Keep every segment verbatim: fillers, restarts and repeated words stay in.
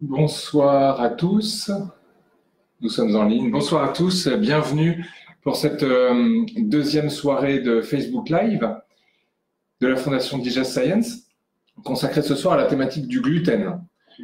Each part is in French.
Bonsoir à tous, nous sommes en ligne. Bonsoir à tous, bienvenue pour cette euh, deuxième soirée de Facebook Live de la Fondation Digest Science, consacrée ce soir à la thématique du gluten.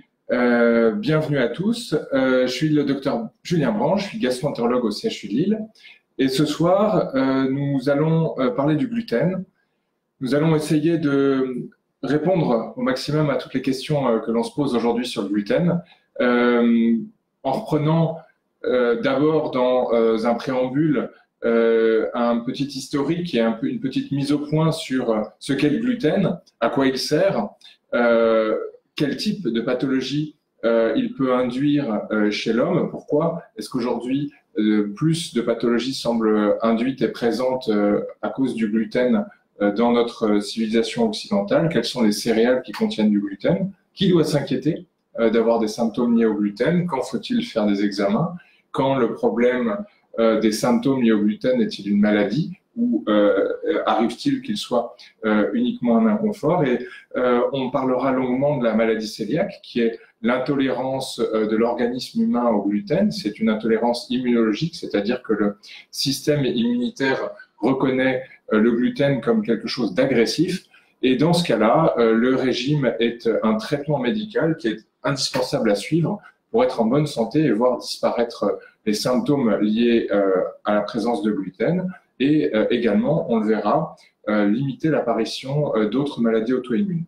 Euh, bienvenue à tous, euh, je suis le docteur Julien Branche, je suis gastro-entérologue au C H U de Lille, et ce soir euh, nous allons euh, parler du gluten. Nous allons essayer de répondre au maximum à toutes les questions euh, que l'on se pose aujourd'hui sur le gluten, euh, en reprenant euh, d'abord dans euh, un préambule euh, un petit historique et un peu, une petite mise au point sur ce qu'est le gluten, à quoi il sert, euh, quel type de pathologie euh, il peut induire euh, chez l'homme, pourquoi est-ce qu'aujourd'hui euh, plus de pathologies semblent induites et présentes euh, à cause du gluten dans notre civilisation occidentale, quelles sont les céréales qui contiennent du gluten, qui doit s'inquiéter euh, d'avoir des symptômes liés au gluten, quand faut-il faire des examens, quand le problème euh, des symptômes liés au gluten est-il une maladie, ou euh, arrive-t-il qu'il soit euh, uniquement un inconfort. Et euh, on parlera longuement de la maladie cœliaque, qui est l'intolérance euh, de l'organisme humain au gluten. C'est une intolérance immunologique, c'est-à-dire que le système immunitaire reconnaît le gluten comme quelque chose d'agressif, et dans ce cas-là, le régime est un traitement médical qui est indispensable à suivre pour être en bonne santé et voir disparaître les symptômes liés à la présence de gluten, et également, on le verra, limiter l'apparition d'autres maladies auto-immunes.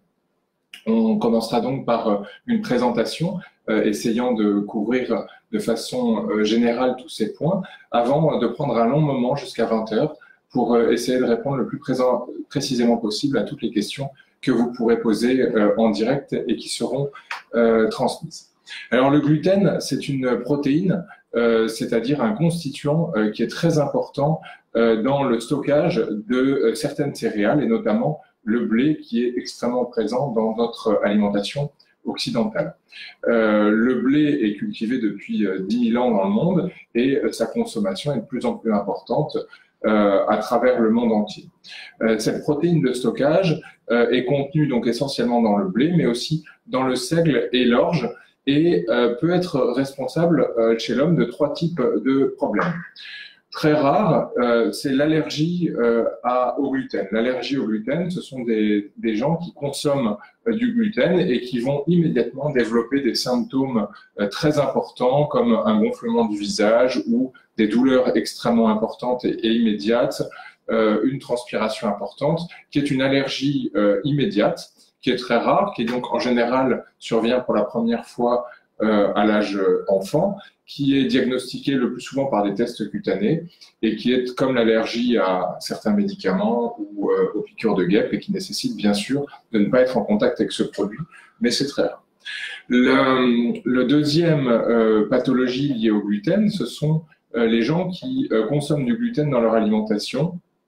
On commencera donc par une présentation, essayant de couvrir de façon générale tous ces points, avant de prendre un long moment jusqu'à vingt heures, pour essayer de répondre le plus présent, précisément possible à toutes les questions que vous pourrez poser euh, en direct et qui seront euh, transmises. Alors le gluten, c'est une protéine, euh, c'est-à-dire un constituant euh, qui est très important euh, dans le stockage de euh, certaines céréales, et notamment le blé qui est extrêmement présent dans notre alimentation occidentale. Euh, le blé est cultivé depuis euh, dix mille ans dans le monde, et euh, sa consommation est de plus en plus importante Euh, à travers le monde entier. Euh, cette protéine de stockage euh, est contenue donc essentiellement dans le blé, mais aussi dans le seigle et l'orge, et euh, peut être responsable euh, chez l'homme de trois types de problèmes. Très rare, euh, c'est l'allergie euh, à, au gluten. L'allergie au gluten, ce sont des, des gens qui consomment euh, du gluten et qui vont immédiatement développer des symptômes euh, très importants, comme un gonflement du visage ou des douleurs extrêmement importantes et, et immédiates, euh, une transpiration importante, qui est une allergie euh, immédiate, qui est très rare, qui est donc en général survient pour la première fois euh, à l'âge enfant, qui est diagnostiqué le plus souvent par des tests cutanés, et qui est comme l'allergie à certains médicaments ou euh, aux piqûres de guêpes, et qui nécessite bien sûr de ne pas être en contact avec ce produit, mais c'est très rare. Le, le deuxième euh, pathologie liée au gluten, ce sont euh, les gens qui euh, consomment du gluten dans leur alimentation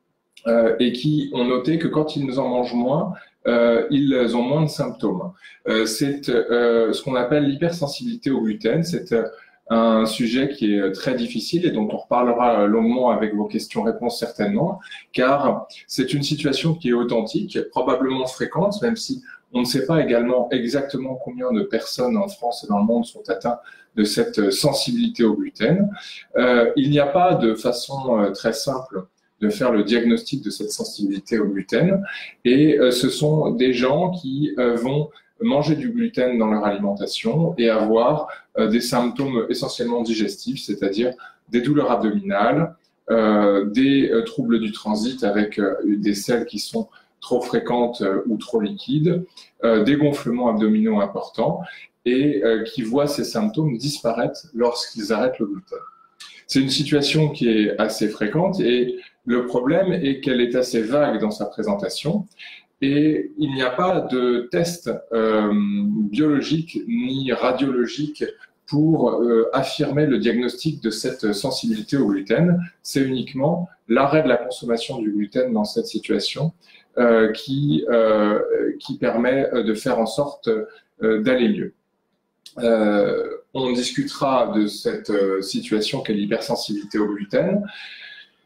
euh, et qui ont noté que quand ils en mangent moins, Euh, ils ont moins de symptômes. Euh, c'est euh, ce qu'on appelle l'hypersensibilité au gluten. C'est euh, un sujet qui est très difficile et dont on reparlera longuement avec vos questions-réponses certainement, car c'est une situation qui est authentique, probablement fréquente, même si on ne sait pas également exactement combien de personnes en France et dans le monde sont atteintes de cette sensibilité au gluten. Euh, il n'y a pas de façon euh, très simple de faire le diagnostic de cette sensibilité au gluten, et euh, ce sont des gens qui euh, vont manger du gluten dans leur alimentation et avoir euh, des symptômes essentiellement digestifs, c'est-à-dire des douleurs abdominales, euh, des euh, troubles du transit avec euh, des selles qui sont trop fréquentes euh, ou trop liquides, euh, des gonflements abdominaux importants, et euh, qui voient ces symptômes disparaître lorsqu'ils arrêtent le gluten. C'est une situation qui est assez fréquente, et le problème est qu'elle est assez vague dans sa présentation, et il n'y a pas de test euh, biologique ni radiologique pour euh, affirmer le diagnostic de cette sensibilité au gluten. C'est uniquement l'arrêt de la consommation du gluten dans cette situation euh, qui, euh, qui permet de faire en sorte euh, d'aller mieux. Euh, on discutera de cette euh, situation qu'est l'hypersensibilité au gluten.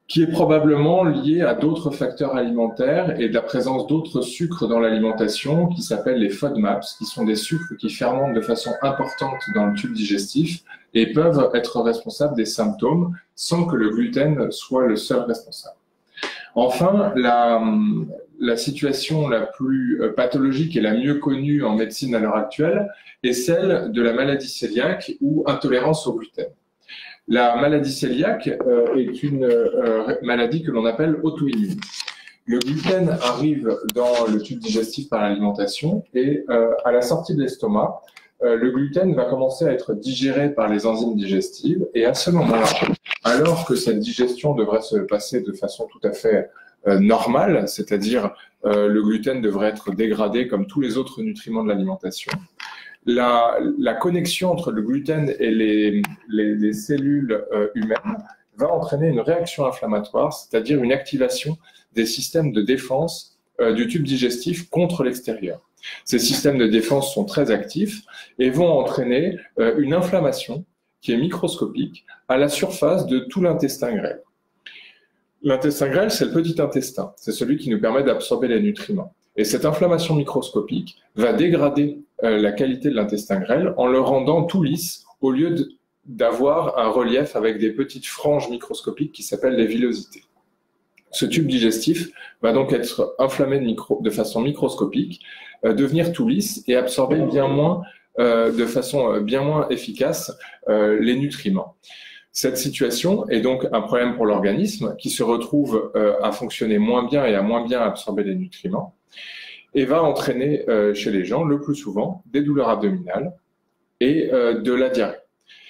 qui est probablement lié à d'autres facteurs alimentaires et de la présence d'autres sucres dans l'alimentation qui s'appellent les FODMAPs, qui sont des sucres qui fermentent de façon importante dans le tube digestif et peuvent être responsables des symptômes sans que le gluten soit le seul responsable. Enfin, la, la situation la plus pathologique et la mieux connue en médecine à l'heure actuelle est celle de la maladie cœliaque ou intolérance au gluten. La maladie cœliaque euh, est une euh, maladie que l'on appelle auto-immune. Le gluten arrive dans le tube digestif par l'alimentation et euh, à la sortie de l'estomac, euh, le gluten va commencer à être digéré par les enzymes digestives et à ce moment-là, alors que cette digestion devrait se passer de façon tout à fait euh, normale, c'est-à-dire euh, le gluten devrait être dégradé comme tous les autres nutriments de l'alimentation, La, la connexion entre le gluten et les, les, les cellules euh, humaines va entraîner une réaction inflammatoire, c'est-à-dire une activation des systèmes de défense euh, du tube digestif contre l'extérieur. Ces systèmes de défense sont très actifs et vont entraîner euh, une inflammation qui est microscopique à la surface de tout l'intestin grêle. L'intestin grêle, c'est le petit intestin, c'est celui qui nous permet d'absorber les nutriments. Et cette inflammation microscopique va dégrader euh, la qualité de l'intestin grêle en le rendant tout lisse au lieu d'avoir un relief avec des petites franges microscopiques qui s'appellent les villosités. Ce tube digestif va donc être inflammé de, micro, de façon microscopique, euh, devenir tout lisse et absorber bien moins, euh, de façon bien moins efficace euh, les nutriments. Cette situation est donc un problème pour l'organisme qui se retrouve euh, à fonctionner moins bien et à moins bien absorber les nutriments et va entraîner euh, chez les gens le plus souvent des douleurs abdominales et euh, de la diarrhée.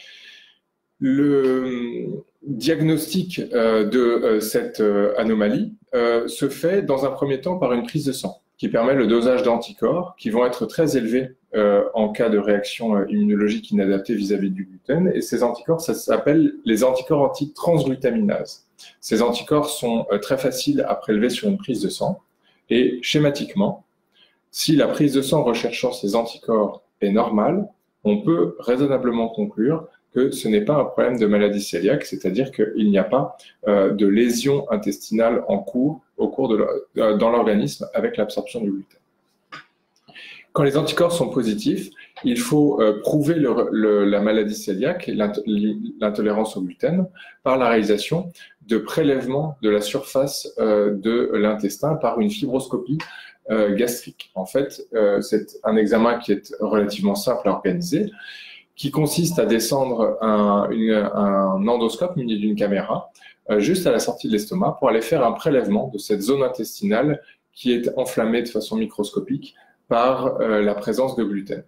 Le diagnostic euh, de euh, cette euh, anomalie euh, se fait dans un premier temps par une prise de sang qui permet le dosage d'anticorps qui vont être très élevés euh, en cas de réaction euh, immunologique inadaptée vis-à-vis du gluten. Et ces anticorps, ça s'appelle les anticorps anti-transglutaminase. Ces anticorps sont euh, très faciles à prélever sur une prise de sang. Et schématiquement, si la prise de sang recherchant ces anticorps est normale, on peut raisonnablement conclure que ce n'est pas un problème de maladie cœliaque, c'est-à-dire qu'il n'y a pas euh, de lésion intestinale en cours au cours de euh, dans l'organisme avec l'absorption du gluten. Quand les anticorps sont positifs, il faut euh, prouver le, le, la maladie cœliaque et l'intolérance au gluten par la réalisation de prélèvements de la surface euh, de l'intestin par une fibroscopie euh, gastrique. En fait, euh, c'est un examen qui est relativement simple à organiser, qui consiste à descendre un, une, un endoscope muni d'une caméra euh, juste à la sortie de l'estomac pour aller faire un prélèvement de cette zone intestinale qui est enflammée de façon microscopique par euh, la présence de gluten.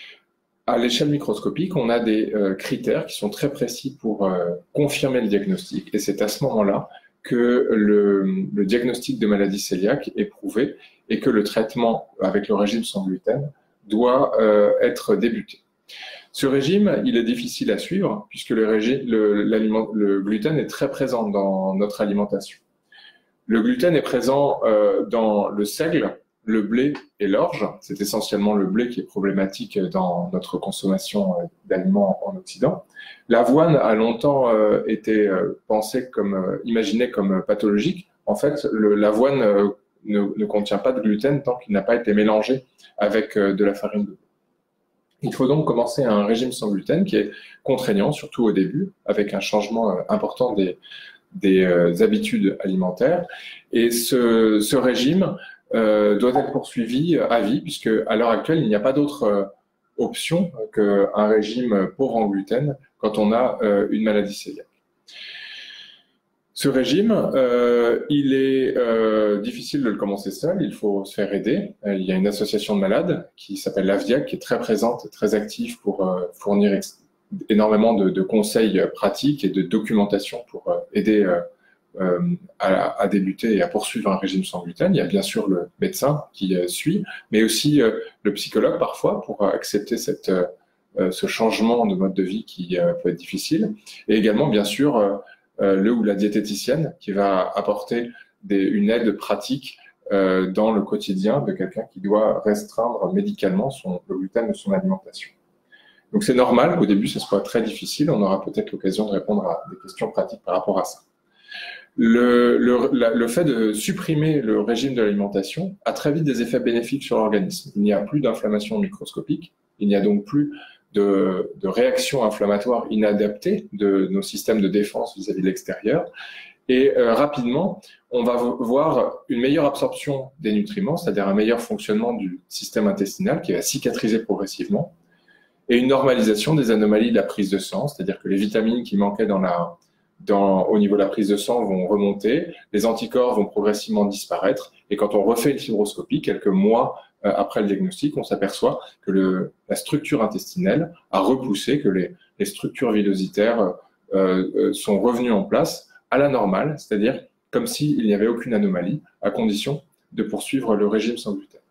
À l'échelle microscopique, on a des euh, critères qui sont très précis pour euh, confirmer le diagnostic et c'est à ce moment-là que le, le diagnostic de maladie cœliaque est prouvé et que le traitement avec le régime sans gluten doit euh, être débuté. Ce régime, il est difficile à suivre puisque le, régime, le, le gluten est très présent dans notre alimentation. Le gluten est présent euh, dans le seigle, le blé et l'orge. C'est essentiellement le blé qui est problématique dans notre consommation d'aliments en Occident. L'avoine a longtemps euh, été euh, pensée comme, euh, imaginée comme pathologique. En fait, l'avoine euh, ne, ne contient pas de gluten tant qu'il n'a pas été mélangé avec euh, de la farine de blé. Il faut donc commencer un régime sans gluten qui est contraignant, surtout au début, avec un changement important des, des euh, habitudes alimentaires. Et ce, ce régime euh, doit être poursuivi à vie, puisque à l'heure actuelle, il n'y a pas d'autre euh, option qu'un régime pauvre en gluten quand on a euh, une maladie cœliaque. Ce régime, euh, il est euh, difficile de le commencer seul, il faut se faire aider. Euh, il y a une association de malades qui s'appelle l'AFDIAC, qui est très présente, très active pour euh, fournir énormément de, de conseils pratiques et de documentation pour euh, aider euh, euh, à, à débuter et à poursuivre un régime sans gluten. Il y a bien sûr le médecin qui euh, suit, mais aussi euh, le psychologue parfois pour accepter cette, euh, ce changement de mode de vie qui euh, peut être difficile. Et également, bien sûr, euh, Euh, le ou la diététicienne qui va apporter des, une aide pratique euh, dans le quotidien de quelqu'un qui doit restreindre médicalement son, le gluten de son alimentation. Donc c'est normal qu'au début ce soit très difficile, on aura peut-être l'occasion de répondre à des questions pratiques par rapport à ça. Le, le, la, le fait de supprimer le régime de l'alimentation a très vite des effets bénéfiques sur l'organisme. Il n'y a plus d'inflammation microscopique, il n'y a donc plus de, de réaction inflammatoire inadaptée de nos systèmes de défense vis-à-vis de l'extérieur. Et euh, rapidement, on va voir une meilleure absorption des nutriments, c'est-à-dire un meilleur fonctionnement du système intestinal qui va cicatriser progressivement, et une normalisation des anomalies de la prise de sang, c'est-à-dire que les vitamines qui manquaient dans la, dans, au niveau de la prise de sang vont remonter, les anticorps vont progressivement disparaître, et quand on refait une fibroscopie, quelques mois euh, après le diagnostic, on s'aperçoit que le, la structure intestinelle a repoussé, que les, les structures villositaires euh, euh, sont revenues en place à la normale, c'est-à-dire comme s'il n'y avait aucune anomalie, à condition de poursuivre le régime sans gluten.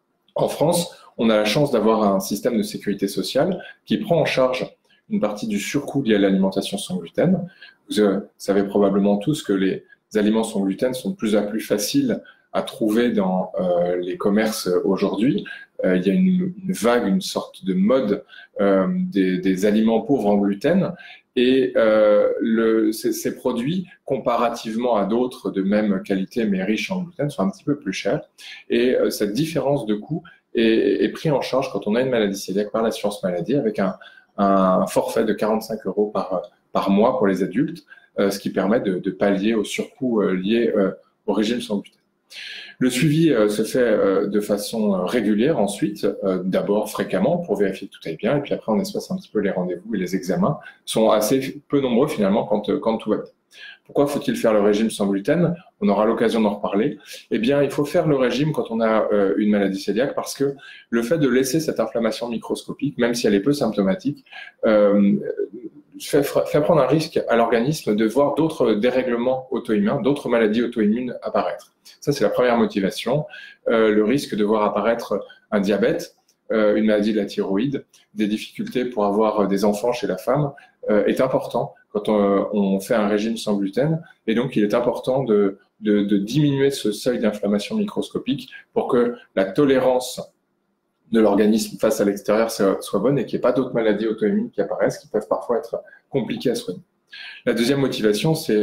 En France, on a la chance d'avoir un système de sécurité sociale qui prend en charge une partie du surcoût lié à l'alimentation sans gluten. Vous euh, savez probablement tous que les aliments sans gluten sont de plus en plus faciles à trouver dans euh, les commerces aujourd'hui. Euh, il y a une, une vague, une sorte de mode euh, des, des aliments pauvres en gluten. Et euh, le, ces, ces produits, comparativement à d'autres de même qualité mais riches en gluten, sont un petit peu plus chers. Et euh, cette différence de coût est, est prise en charge quand on a une maladie cœliaque par l'assurance maladie avec un, un forfait de quarante-cinq euros par, par mois pour les adultes, euh, ce qui permet de, de pallier au surcoût euh, lié euh, au régime sans gluten. Le suivi euh, se fait euh, de façon euh, régulière ensuite, euh, d'abord fréquemment pour vérifier que tout aille bien, et puis après on espace un petit peu les rendez-vous et les examens sont assez peu nombreux finalement quand, euh, quand tout va bien. Pourquoi faut-il faire le régime sans gluten? On aura l'occasion d'en reparler. Eh bien, il faut faire le régime quand on a euh, une maladie cœliaque parce que le fait de laisser cette inflammation microscopique, même si elle est peu symptomatique, euh, fait, fait prendre un risque à l'organisme de voir d'autres dérèglements auto-immuns, d'autres maladies auto-immunes apparaître. Ça, c'est la première motivation. Euh, le risque de voir apparaître un diabète, euh, une maladie de la thyroïde, des difficultés pour avoir des enfants chez la femme euh, est important quand on, on fait un régime sans gluten. Et donc, il est important de, de, de diminuer ce seuil d'inflammation microscopique pour que la tolérance de l'organisme face à l'extérieur soit bonne et qu'il n'y ait pas d'autres maladies auto-immunes qui apparaissent, qui peuvent parfois être compliquées à soigner. La deuxième motivation, c'est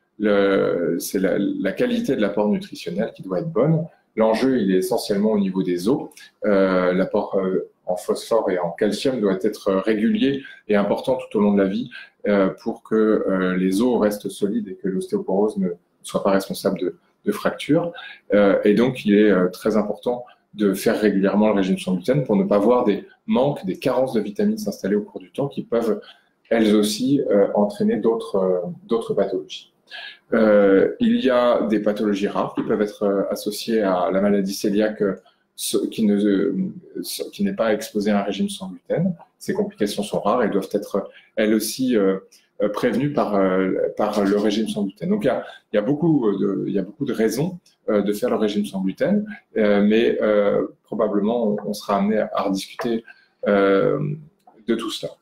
le, c'est la, la qualité de l'apport nutritionnel qui doit être bonne. L'enjeu, il est essentiellement au niveau des os. Euh, l'apport euh, en phosphore et en calcium doit être régulier et important tout au long de la vie euh, pour que euh, les os restent solides et que l'ostéoporose ne soit pas responsable de, de fractures. Euh, et donc, il est euh, très important de faire régulièrement le régime sans gluten pour ne pas voir des manques, des carences de vitamines s'installer au cours du temps qui peuvent, elles aussi, euh, entraîner d'autres euh, d'autres pathologies. Euh, il y a des pathologies rares qui peuvent être euh, associées à la maladie cœliaque euh, qui ne euh, qui n'est pas exposée à un régime sans gluten. Ces complications sont rares et doivent être, elles aussi, euh, prévenues par, euh, par le régime sans gluten. Donc, il y a, il y a, beaucoup, de, il y a beaucoup de raisons euh, de faire le régime sans gluten, euh, mais euh, probablement, on, on sera amené à, à rediscuter euh, de tout cela.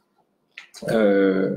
Euh,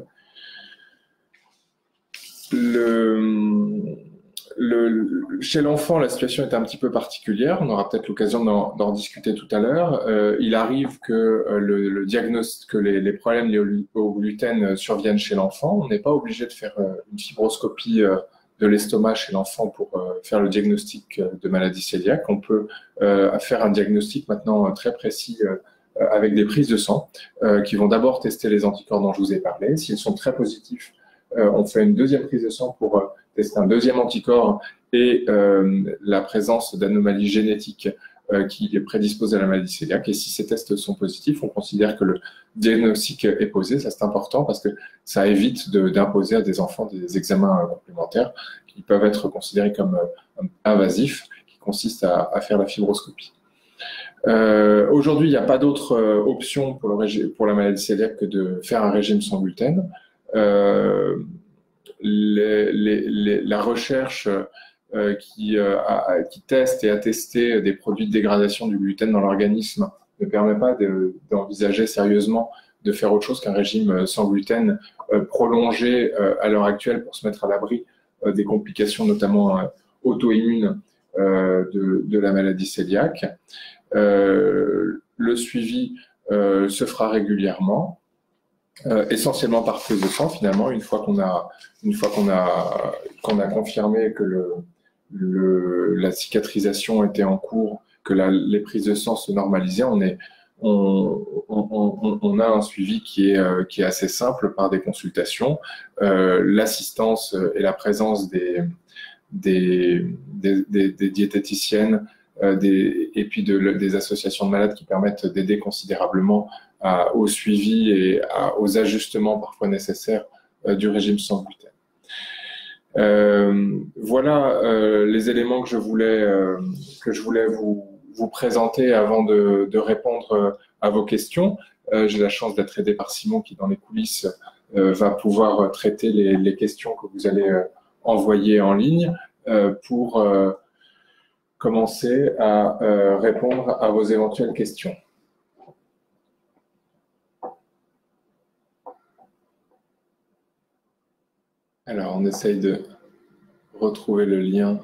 Le, le, chez l'enfant, la situation est un petit peu particulière. On aura peut-être l'occasion d'en discuter tout à l'heure. Euh, il arrive que euh, le, le diagnostic, que les, les problèmes liés au, au gluten surviennent chez l'enfant. On n'est pas obligé de faire euh, une fibroscopie euh, de l'estomac chez l'enfant pour euh, faire le diagnostic de maladie cœliaque. On peut euh, faire un diagnostic maintenant très précis euh, avec des prises de sang euh, qui vont d'abord tester les anticorps dont je vous ai parlé. S'ils sont très positifs, Euh, on fait une deuxième prise de sang pour euh, tester un deuxième anticorps et euh, la présence d'anomalies génétiques euh, qui prédisposent à la maladie cœliaque. Et si ces tests sont positifs, on considère que le diagnostic est posé. Ça, c'est important parce que ça évite d'imposer à des enfants des examens euh, complémentaires qui peuvent être considérés comme euh, invasifs, qui consistent à, à faire la fibroscopie. Euh, Aujourd'hui, il n'y a pas d'autre euh, option pour, le pour la maladie cœliaque que de faire un régime sans gluten. Euh, les, les, les, la recherche euh, qui, euh, a, qui teste et a testé des produits de dégradation du gluten dans l'organisme ne permet pas d'envisager de, sérieusement de faire autre chose qu'un régime sans gluten euh, prolongé euh, à l'heure actuelle pour se mettre à l'abri euh, des complications notamment euh, auto-immunes euh, de, de la maladie cœliaque. Euh, le suivi euh, se fera régulièrement. euh, essentiellement par prise de sang finalement, une fois qu'on a, une fois qu'on a, qu'on a confirmé que le, le, la cicatrisation était en cours, que la, les prises de sang se normalisaient, on, est, on, on, on, on a un suivi qui est, euh, qui est assez simple par des consultations, euh, l'assistance et la présence des, des, des, des, des diététiciennes euh, des, et puis de, des associations de malades qui permettent d'aider considérablement à, au suivi et à, aux ajustements parfois nécessaires euh, du régime sans gluten. Euh, voilà euh, les éléments que je voulais, euh, que je voulais vous, vous présenter avant de, de répondre à vos questions. Euh, j'ai la chance d'être aidé par Simon qui, dans les coulisses, euh, va pouvoir traiter les, les questions que vous allez euh, envoyer en ligne euh, pour euh, commencer à euh, répondre à vos éventuelles questions. Alors, on essaye de retrouver le lien.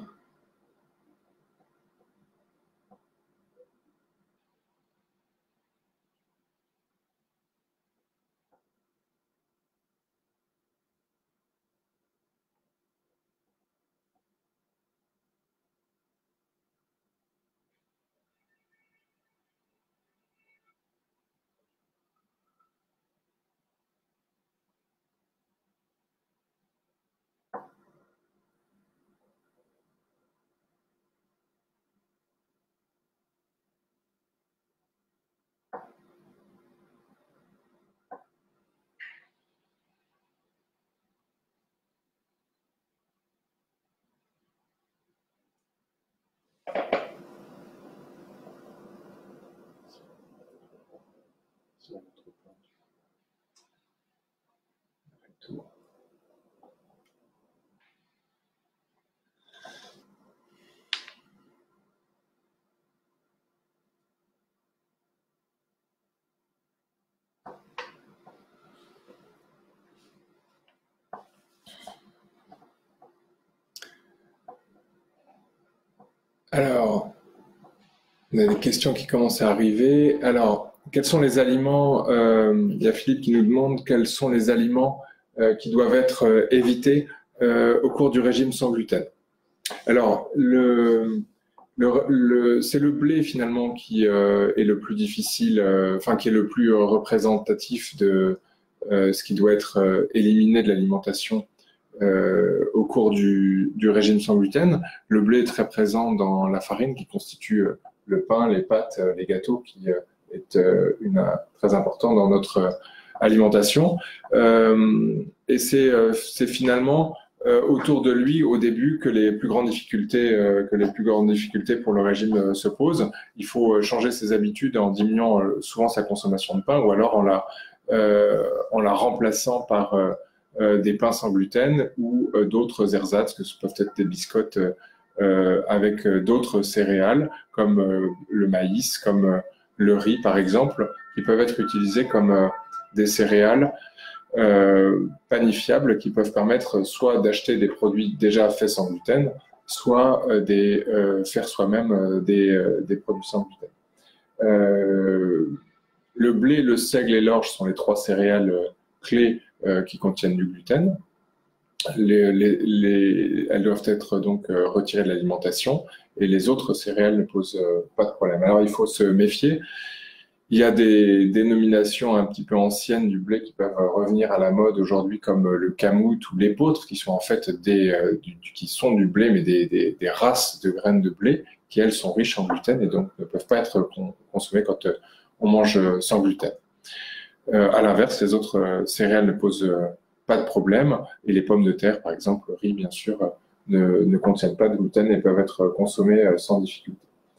Alors, on a des questions qui commencent à arriver. Alors, quels sont les aliments euh, il y a Philippe qui nous demande quels sont les aliments euh, qui doivent être euh, évités euh, au cours du régime sans gluten. Alors, le, le, le, c'est le blé finalement qui euh, est le plus difficile, euh, enfin qui est le plus euh, représentatif de euh, ce qui doit être euh, éliminé de l'alimentation euh, au cours du, du régime sans gluten. Le blé est très présent dans la farine qui constitue euh, le pain, les pâtes, euh, les gâteaux, qui euh, est euh, une, euh, très important dans notre euh, alimentation. Euh, et c'est euh, c'est finalement euh, autour de lui au début que les plus grandes difficultés euh, que les plus grandes difficultés pour le régime euh, se posent. Il faut changer ses habitudes en diminuant euh, souvent sa consommation de pain ou alors en la euh, en la remplaçant par euh, euh, des pains sans gluten ou euh, d'autres ersatz que ce peuvent être des biscottes euh, avec euh, d'autres céréales comme euh, le maïs, comme euh, le riz par exemple, qui peuvent être utilisés comme euh, des céréales euh, panifiables qui peuvent permettre soit d'acheter des produits déjà faits sans gluten, soit euh, des, euh, faire soi-même euh, des, euh, des produits sans gluten. Euh, le blé, le seigle et l'orge sont les trois céréales euh, clés euh, qui contiennent du gluten. Les, les, les, elles doivent être donc euh, retirées de l'alimentation et les autres céréales ne posent euh, pas de problème. Alors il faut se méfier. Il y a des dénominations un petit peu anciennes du blé qui peuvent revenir à la mode aujourd'hui, comme le kamut ou l'épeautre, qui sont en fait des, euh, du, qui sont du blé, mais des, des, des races de graines de blé qui, elles, sont riches en gluten et donc ne peuvent pas être consommées quand euh, on mange sans gluten. Euh, à l'inverse, les autres euh, céréales ne posent euh, pas de problème et les pommes de terre, par exemple, le riz, bien sûr, euh, ne, ne contiennent pas de gluten et peuvent être consommées euh, sans difficulté.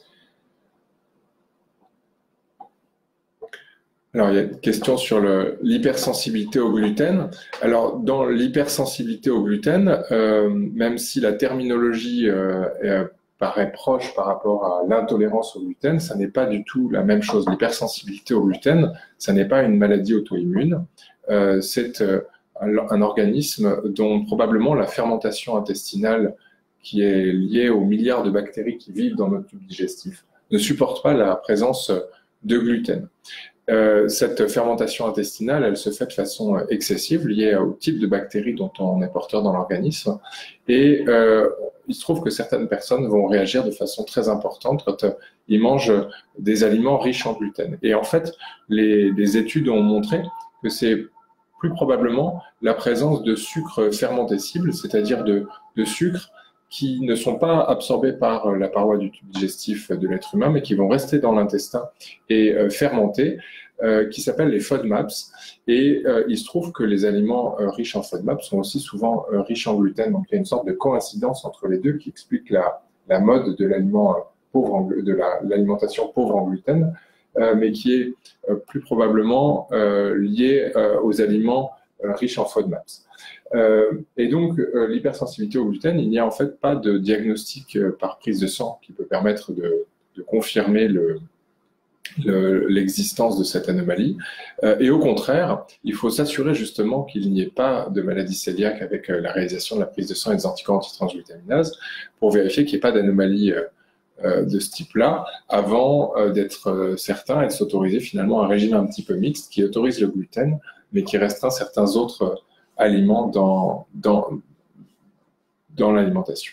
Alors, il y a une question sur l'hypersensibilité au gluten. Alors, dans l'hypersensibilité au gluten, euh, même si la terminologie euh, est, paraît proche par rapport à l'intolérance au gluten, ça n'est pas du tout la même chose. L'hypersensibilité au gluten, ça n'est pas une maladie auto-immune. Euh, c'est euh, un, un organisme dont probablement la fermentation intestinale, qui est liée aux milliards de bactéries qui vivent dans notre tube digestif, ne supporte pas la présence de gluten. Euh, cette fermentation intestinale, elle se fait de façon excessive, liée au type de bactéries dont on est porteur dans l'organisme. Et euh, il se trouve que certaines personnes vont réagir de façon très importante quand euh, ils mangent des aliments riches en gluten. Et en fait, les, les études ont montré que c'est plus probablement la présence de sucres fermentescibles, c'est-à-dire de, de sucres qui ne sont pas absorbés par la paroi du tube digestif de l'être humain, mais qui vont rester dans l'intestin et euh, fermenter, euh, qui s'appellent les FODMAPs. Et euh, il se trouve que les aliments euh, riches en FODMAPs sont aussi souvent euh, riches en gluten. Donc il y a une sorte de coïncidence entre les deux qui explique la, la mode de l'aliment euh, pauvre en, de la, l'alimentation pauvre en gluten, euh, mais qui est euh, plus probablement euh, liée euh, aux aliments euh, riches en FODMAPs. Euh, et donc, euh, l'hypersensibilité au gluten, il n'y a en fait pas de diagnostic euh, par prise de sang qui peut permettre de, de confirmer le, le, l'existence de cette anomalie. Euh, et au contraire, il faut s'assurer justement qu'il n'y ait pas de maladie cœliaque avec euh, la réalisation de la prise de sang et des anticorps antitransglutaminase pour vérifier qu'il n'y ait pas d'anomalie euh, euh, de ce type-là avant euh, d'être euh, certain et de s'autoriser finalement un régime un petit peu mixte qui autorise le gluten, mais qui restreint certains autres aliments dans, dans, dans l'alimentation.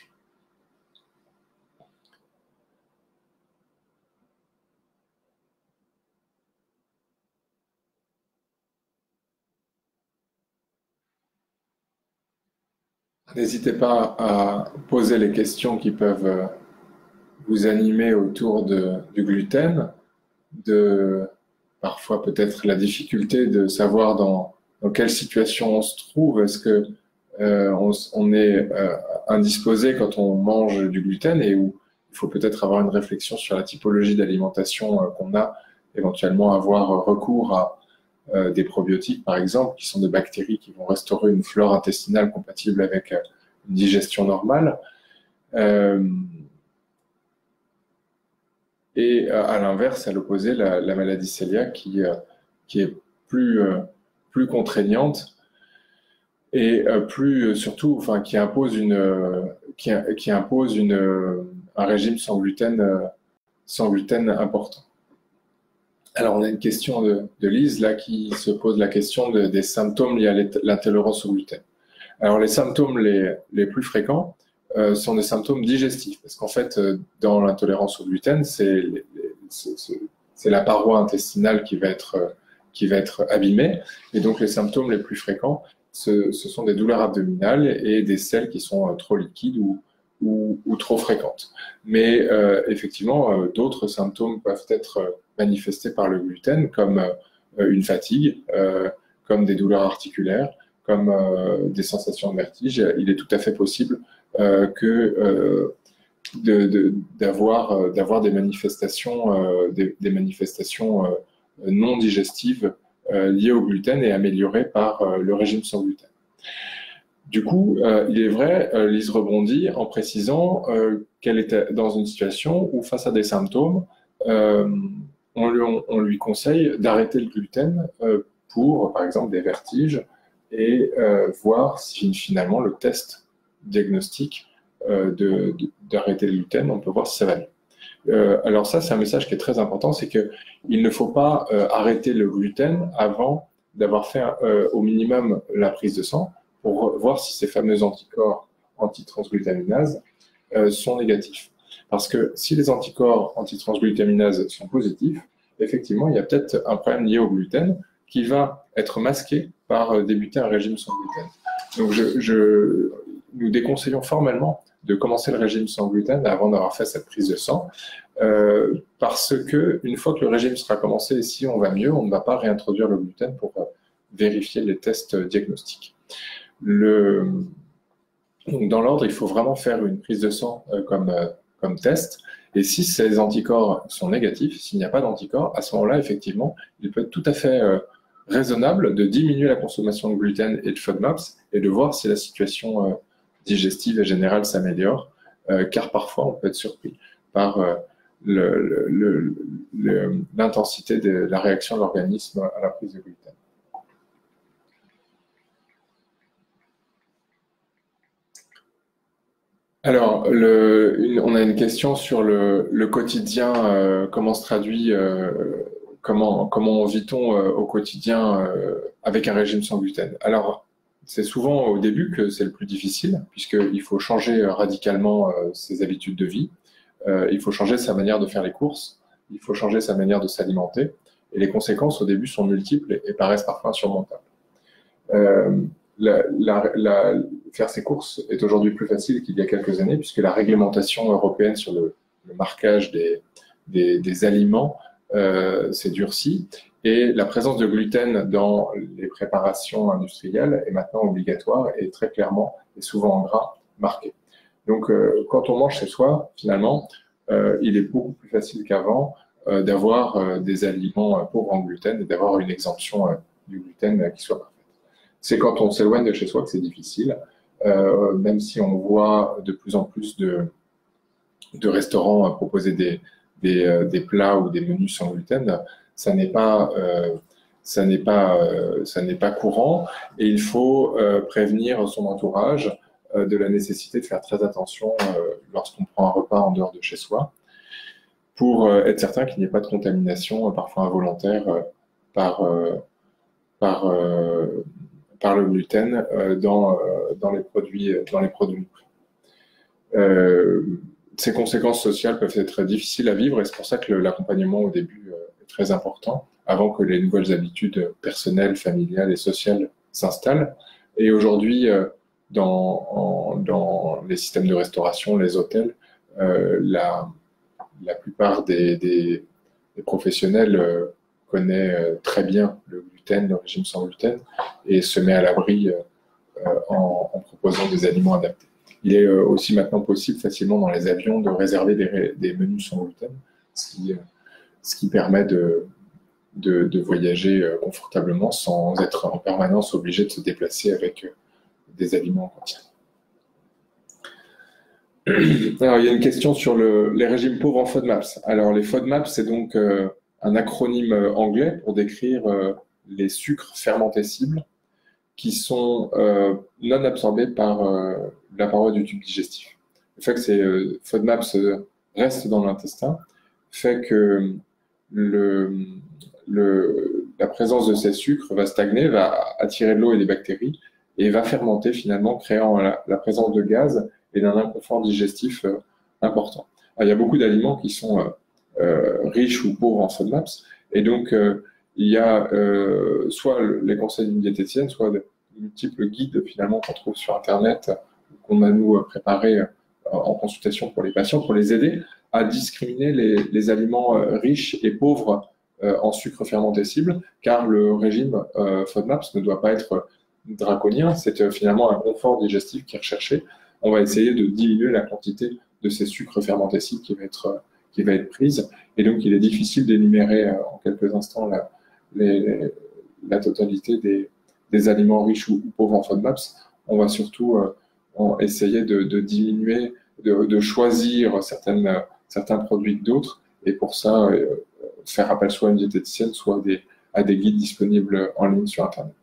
N'hésitez pas à poser les questions qui peuvent vous animer autour de, du gluten, de parfois peut-être la difficulté de savoir dans, dans quelle situation on se trouve. Est-ce que euh, on, on est euh, indisposé quand on mange du gluten et où il faut peut-être avoir une réflexion sur la typologie d'alimentation euh, qu'on a, éventuellement avoir recours à euh, des probiotiques par exemple, qui sont des bactéries qui vont restaurer une flore intestinale compatible avec euh, une digestion normale. Euh, Et euh, à l'inverse, à l'opposé, la, la maladie cœliaque qui, euh, qui est plus, euh, plus contraignante et euh, plus surtout, enfin, qui impose une, euh, qui, qui impose une, euh, un régime sans gluten, euh, sans gluten important. Alors, on a une question de, de Lise là qui se pose la question de, des symptômes liés à l'intolérance au gluten. Alors, les symptômes les, les plus fréquents euh, sont des symptômes digestifs, parce qu'en fait, euh, dans l'intolérance au gluten, c'est c'est la paroi intestinale qui va être euh, qui va être abîmée, et donc les symptômes les plus fréquents, ce, ce sont des douleurs abdominales et des selles qui sont euh, trop liquides ou, ou, ou trop fréquentes. Mais euh, effectivement, euh, d'autres symptômes peuvent être euh, manifestés par le gluten, comme euh, une fatigue, euh, comme des douleurs articulaires, comme euh, des sensations de vertige. Il est tout à fait possible euh, que euh, de, de, d'avoir, euh, d'avoir des manifestations, euh, des, des manifestations euh, non digestives euh, liées au gluten et améliorées par euh, le régime sans gluten. Du coup, euh, il est vrai, euh, Lise rebondit en précisant euh, qu'elle était dans une situation où, face à des symptômes, euh, on, lui, on, on lui conseille d'arrêter le gluten euh, pour, par exemple, des vertiges et euh, voir si finalement le test diagnostique euh, de, de, d'arrêter le gluten, on peut voir si ça va mieux. Euh, alors ça, c'est un message qui est très important, c'est qu'il ne faut pas euh, arrêter le gluten avant d'avoir fait euh, au minimum la prise de sang pour voir si ces fameux anticorps antitransglutaminase euh, sont négatifs. Parce que si les anticorps antitransglutaminase sont positifs, effectivement, il y a peut-être un problème lié au gluten qui va être masqué par euh, débuter un régime sans gluten. Donc, je, je, nous déconseillons formellement de commencer le régime sans gluten avant d'avoir fait cette prise de sang, euh, parce que une fois que le régime sera commencé et si on va mieux, on ne va pas réintroduire le gluten pour euh, vérifier les tests diagnostiques. Le... Donc, dans l'ordre, il faut vraiment faire une prise de sang euh, comme, euh, comme test. Et si ces anticorps sont négatifs, s'il n'y a pas d'anticorps, à ce moment-là, effectivement, il peut être tout à fait euh, raisonnable de diminuer la consommation de gluten et de FODMAPs et de voir si la situation euh, digestive et générale s'améliore, euh, car parfois on peut être surpris par euh, le, le, le, l'intensité de la réaction de l'organisme à la prise de gluten. Alors, le, une, on a une question sur le, le quotidien, euh, comment se traduit euh, comment, comment vit-on euh, au quotidien euh, avec un régime sans gluten? Alors, c'est souvent au début que c'est le plus difficile, puisqu'il faut changer radicalement euh, ses habitudes de vie, euh, il faut changer sa manière de faire les courses, il faut changer sa manière de s'alimenter, et les conséquences au début sont multiples et, et paraissent parfois insurmontables. Euh, la, la, la, faire ses courses est aujourd'hui plus facile qu'il y a quelques années, puisque la réglementation européenne sur le, le marquage des, des, des aliments euh, s'est durcie, et la présence de gluten dans les préparations industrielles est maintenant obligatoire et très clairement, et souvent en gras, marquée. Donc, euh, quand on mange chez soi, finalement, euh, il est beaucoup plus facile qu'avant euh, d'avoir euh, des aliments euh, pauvres en gluten et d'avoir une exemption euh, du gluten euh, qui soit parfaite. C'est quand on s'éloigne de chez soi que c'est difficile, euh, même si on voit de plus en plus de, de restaurants euh, proposer des, des, euh, des plats ou des menus sans gluten, ça n'est pas, euh, ça n'est pas, euh, ça n'est pas courant, et il faut euh, prévenir son entourage euh, de la nécessité de faire très attention euh, lorsqu'on prend un repas en dehors de chez soi, pour euh, être certain qu'il n'y ait pas de contamination, euh, parfois involontaire, euh, par, euh, par, euh, par le gluten euh, dans, euh, dans les produits, dans les produits. Euh, ces conséquences sociales peuvent être très difficiles à vivre, et c'est pour ça que l'accompagnement au début euh, est très important, avant que les nouvelles habitudes personnelles, familiales et sociales s'installent. Et aujourd'hui, euh, dans, en, dans les systèmes de restauration, les hôtels, euh, la, la plupart des, des, des professionnels euh, connaissent euh, très bien le gluten, le régime sans gluten, et se met à l'abri euh, en, en proposant des aliments adaptés. Il est euh, aussi maintenant possible facilement dans les avions de réserver des, des menus sans gluten, ce qui, euh, ce qui permet de, de, de voyager euh, confortablement sans être en permanence obligé de se déplacer avec euh, des aliments en quantité. Alors, il y a une question sur le, les régimes pauvres en FODMAPs. Alors, les FODMAPs, c'est donc euh, un acronyme anglais pour décrire euh, les sucres fermentés cibles qui sont euh, non absorbés par euh, la paroi du tube digestif. Le fait que ces euh, FODMAPs restent dans l'intestin fait que le, le, la présence de ces sucres va stagner, va attirer de l'eau et des bactéries, et va fermenter finalement, créant la, la présence de gaz et d'un inconfort digestif euh, important. Alors, il y a beaucoup d'aliments qui sont euh, euh, riches ou pauvres en FODMAPs, et donc euh, il y a euh, soit les conseils d'une diététicienne, soit de multiples guides finalement qu'on trouve sur Internet, qu'on a nous préparés euh, en consultation pour les patients, pour les aider à discriminer les, les aliments euh, riches et pauvres euh, en sucre fermenté cible, car le régime euh, FODMAPs ne doit pas être draconien, c'est euh, finalement un confort digestif qui est recherché. On va essayer de diminuer la quantité de ces sucres fermentés cibles qui va être, qui va être prise, et donc il est difficile d'énumérer euh, en quelques instants la, les, la totalité des, des aliments riches ou, ou pauvres en FODMAPs. On va surtout euh, on essayer de, de diminuer, de, de choisir certaines, euh, certains produits que d'autres, et pour ça, euh, faire appel soit à une diététicienne, soit à des, à des guides disponibles en ligne sur Internet.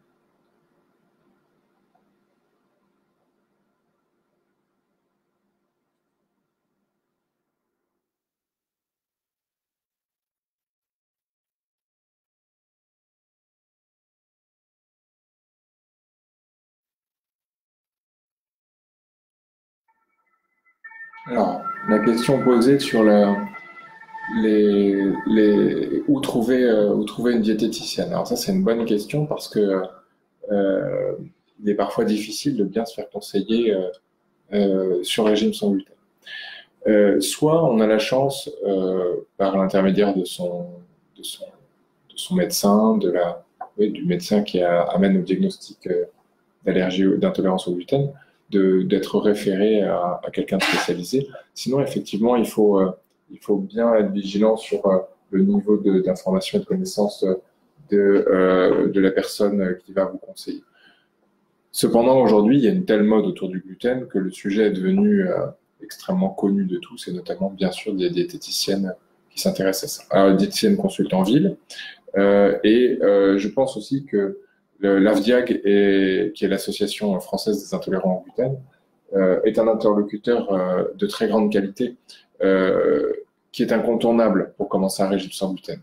Alors, la question posée sur la, les, les, où, trouver, euh, où trouver une diététicienne. Alors ça, c'est une bonne question parce que euh, il est parfois difficile de bien se faire conseiller euh, euh, sur le régime sans gluten. Euh, soit on a la chance, euh, par l'intermédiaire de son, de, son, de son médecin, de la, oui, du médecin qui a, amène au diagnostic euh, d'allergie ou d'intolérance au gluten, d'être référé à, à quelqu'un de spécialisé. Sinon, effectivement, il faut, euh, il faut bien être vigilant sur euh, le niveau d'information et de connaissance de, euh, de la personne qui va vous conseiller. Cependant, aujourd'hui, il y a une telle mode autour du gluten que le sujet est devenu euh, extrêmement connu de tous, et notamment, bien sûr, des diététiciennes qui s'intéressent à ça. Alors, les diététiciennes consultent en ville, euh, et euh, je pense aussi que l'A F D I A G, est, qui est l'Association française des intolérants au gluten, euh, est un interlocuteur euh, de très grande qualité, euh, qui est incontournable pour commencer un régime sans gluten.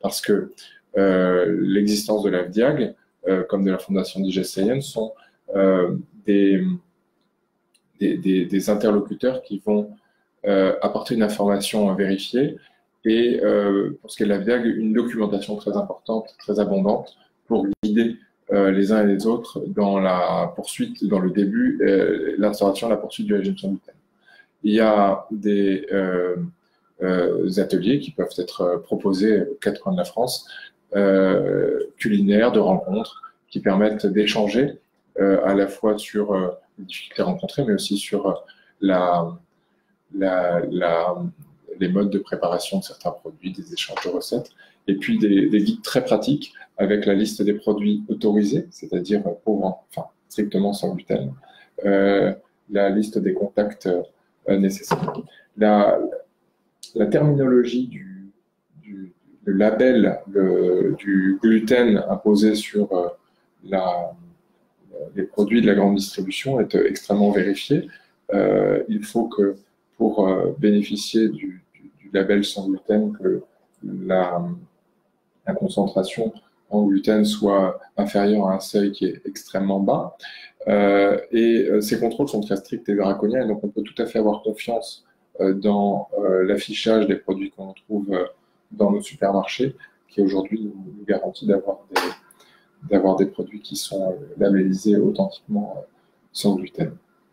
parce que euh, l'existence de l'A F D I A G, euh, comme de la Fondation Digest Science, sont euh, des, des, des, des interlocuteurs qui vont euh, apporter une information vérifiée et, euh, pour ce qui est de l'A F D I A G, une documentation très importante, très abondante pour guider euh, les uns et les autres dans la poursuite, dans le début, euh, l'instauration, la poursuite du régime sans gluten. Il y a des euh, euh, ateliers qui peuvent être proposés aux quatre coins de la France, euh, culinaires, de rencontres, qui permettent d'échanger euh, à la fois sur euh, les difficultés rencontrées, mais aussi sur euh, la, la, la, les modes de préparation de certains produits, des échanges de recettes, et puis des, des guides très pratiques avec la liste des produits autorisés, c'est-à-dire pauvres, enfin strictement sans gluten, euh, la liste des contacts euh, nécessaires. La, la terminologie du, du le label le, du gluten imposé sur euh, la, les produits de la grande distribution est extrêmement vérifiée. Euh, il faut que pour euh, bénéficier du, du, du label sans gluten, que la, la concentration en gluten soit inférieure à un seuil qui est extrêmement bas. Euh, et euh, ces contrôles sont très stricts et draconiens, et donc on peut tout à fait avoir confiance euh, dans euh, l'affichage des produits qu'on trouve euh, dans nos supermarchés, qui aujourd'hui nous, nous garantit d'avoir des, d'avoir des produits qui sont euh, labellisés authentiquement euh, sans gluten.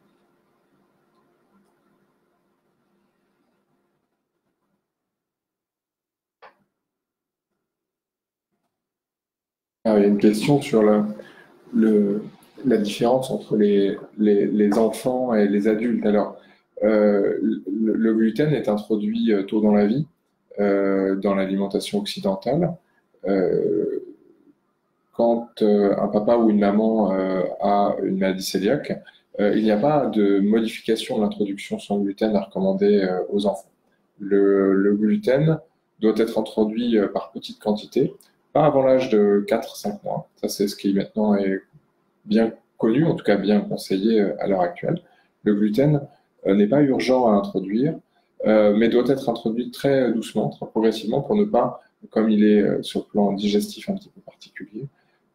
Alors, il y a une question sur la, le, la différence entre les, les, les enfants et les adultes. Alors, euh, le, le gluten est introduit tôt dans la vie, euh, dans l'alimentation occidentale. Euh, quand euh, un papa ou une maman euh, a une maladie cœliaque, euh, il n'y a pas de modification de l'introduction sans gluten à recommander euh, aux enfants. Le, le gluten doit être introduit euh, par petites quantités, pas avant l'âge de quatre à cinq mois. Ça, c'est ce qui maintenant est bien connu, en tout cas bien conseillé euh, à l'heure actuelle. Le gluten euh, n'est pas urgent à introduire, euh, mais doit être introduit très doucement, très progressivement, pour ne pas, comme il est euh, sur le plan digestif un petit peu particulier,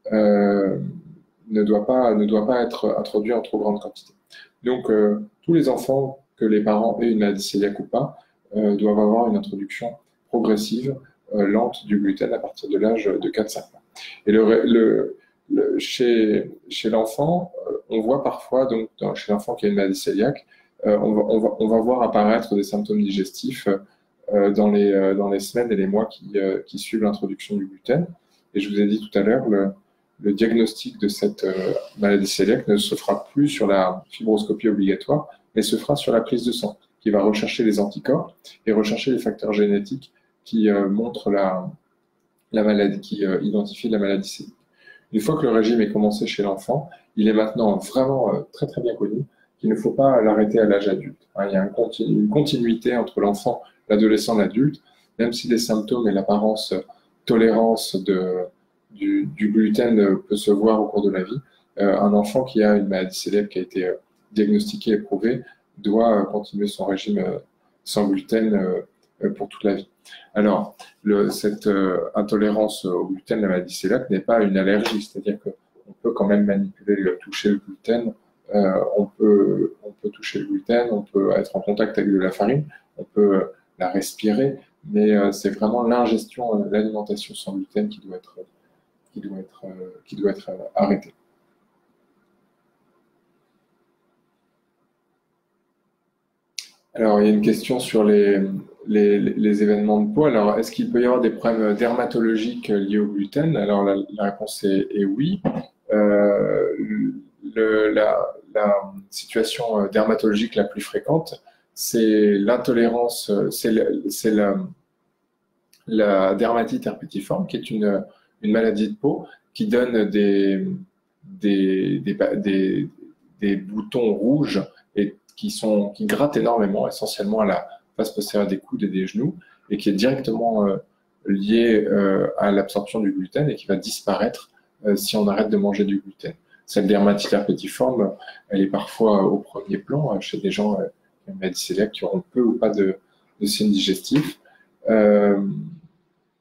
euh, ne doit pas, ne doit pas être introduit en trop grande quantité. Donc, euh, tous les enfants, que les parents aient une maladie cœliaque ou pas, euh, doivent avoir une introduction progressive, euh, lente du gluten à partir de l'âge de quatre à cinq mois. Et le, le, le, chez, chez l'enfant, euh, on voit parfois, donc dans, chez l'enfant qui a une maladie cœliaque, euh, on, va, on, va, on va voir apparaître des symptômes digestifs euh, dans, les, euh, dans les semaines et les mois qui, euh, qui suivent l'introduction du gluten. Et je vous ai dit tout à l'heure, le, le diagnostic de cette euh, maladie cœliaque ne se fera plus sur la fibroscopie obligatoire, mais se fera sur la prise de sang, qui va rechercher les anticorps et rechercher les facteurs génétiques qui euh, montrent la, la maladie, qui euh, identifient la maladie cœliaque. Une fois que le régime est commencé chez l'enfant, il est maintenant vraiment euh, très très bien connu qu'il ne faut pas l'arrêter à l'âge adulte. Hein, il y a un continu, une continuité entre l'enfant, l'adolescent, l'adulte, même si les symptômes et l'apparence tolérance de, du, du gluten peut se voir au cours de la vie. Euh, un enfant qui a une maladie cœliaque qui a été euh, diagnostiquée et prouvée doit euh, continuer son régime euh, sans gluten euh, pour toute la vie. Alors, le, cette euh, intolérance au gluten, la maladie cœliaque, n'est pas une allergie, c'est-à-dire qu'on peut quand même manipuler, le, toucher le gluten, euh, on, peut, on peut toucher le gluten, on peut être en contact avec de la farine, on peut euh, la respirer, mais euh, c'est vraiment l'ingestion, euh, l'alimentation sans gluten qui doit être, qui doit être, euh, qui doit être euh, arrêtée. Alors, il y a une question sur les, les, les événements de peau. Alors, est-ce qu'il peut y avoir des problèmes dermatologiques liés au gluten? Alors, la, la réponse est, est oui. Euh, le, la, la situation dermatologique la plus fréquente, c'est l'intolérance, c'est la, la dermatite herpétiforme, qui est une, une maladie de peau qui donne des, des, des, des, des boutons rouges et qui, sont, qui grattent énormément, essentiellement à la face postérieure des coudes et des genoux, et qui est directement euh, lié euh, à l'absorption du gluten et qui va disparaître euh, si on arrête de manger du gluten. Cette dermatite herpétiforme, elle est parfois au premier plan euh, chez des gens euh, qui ont une maladie cœliaque qui auront peu ou pas de, de signes digestifs. Euh,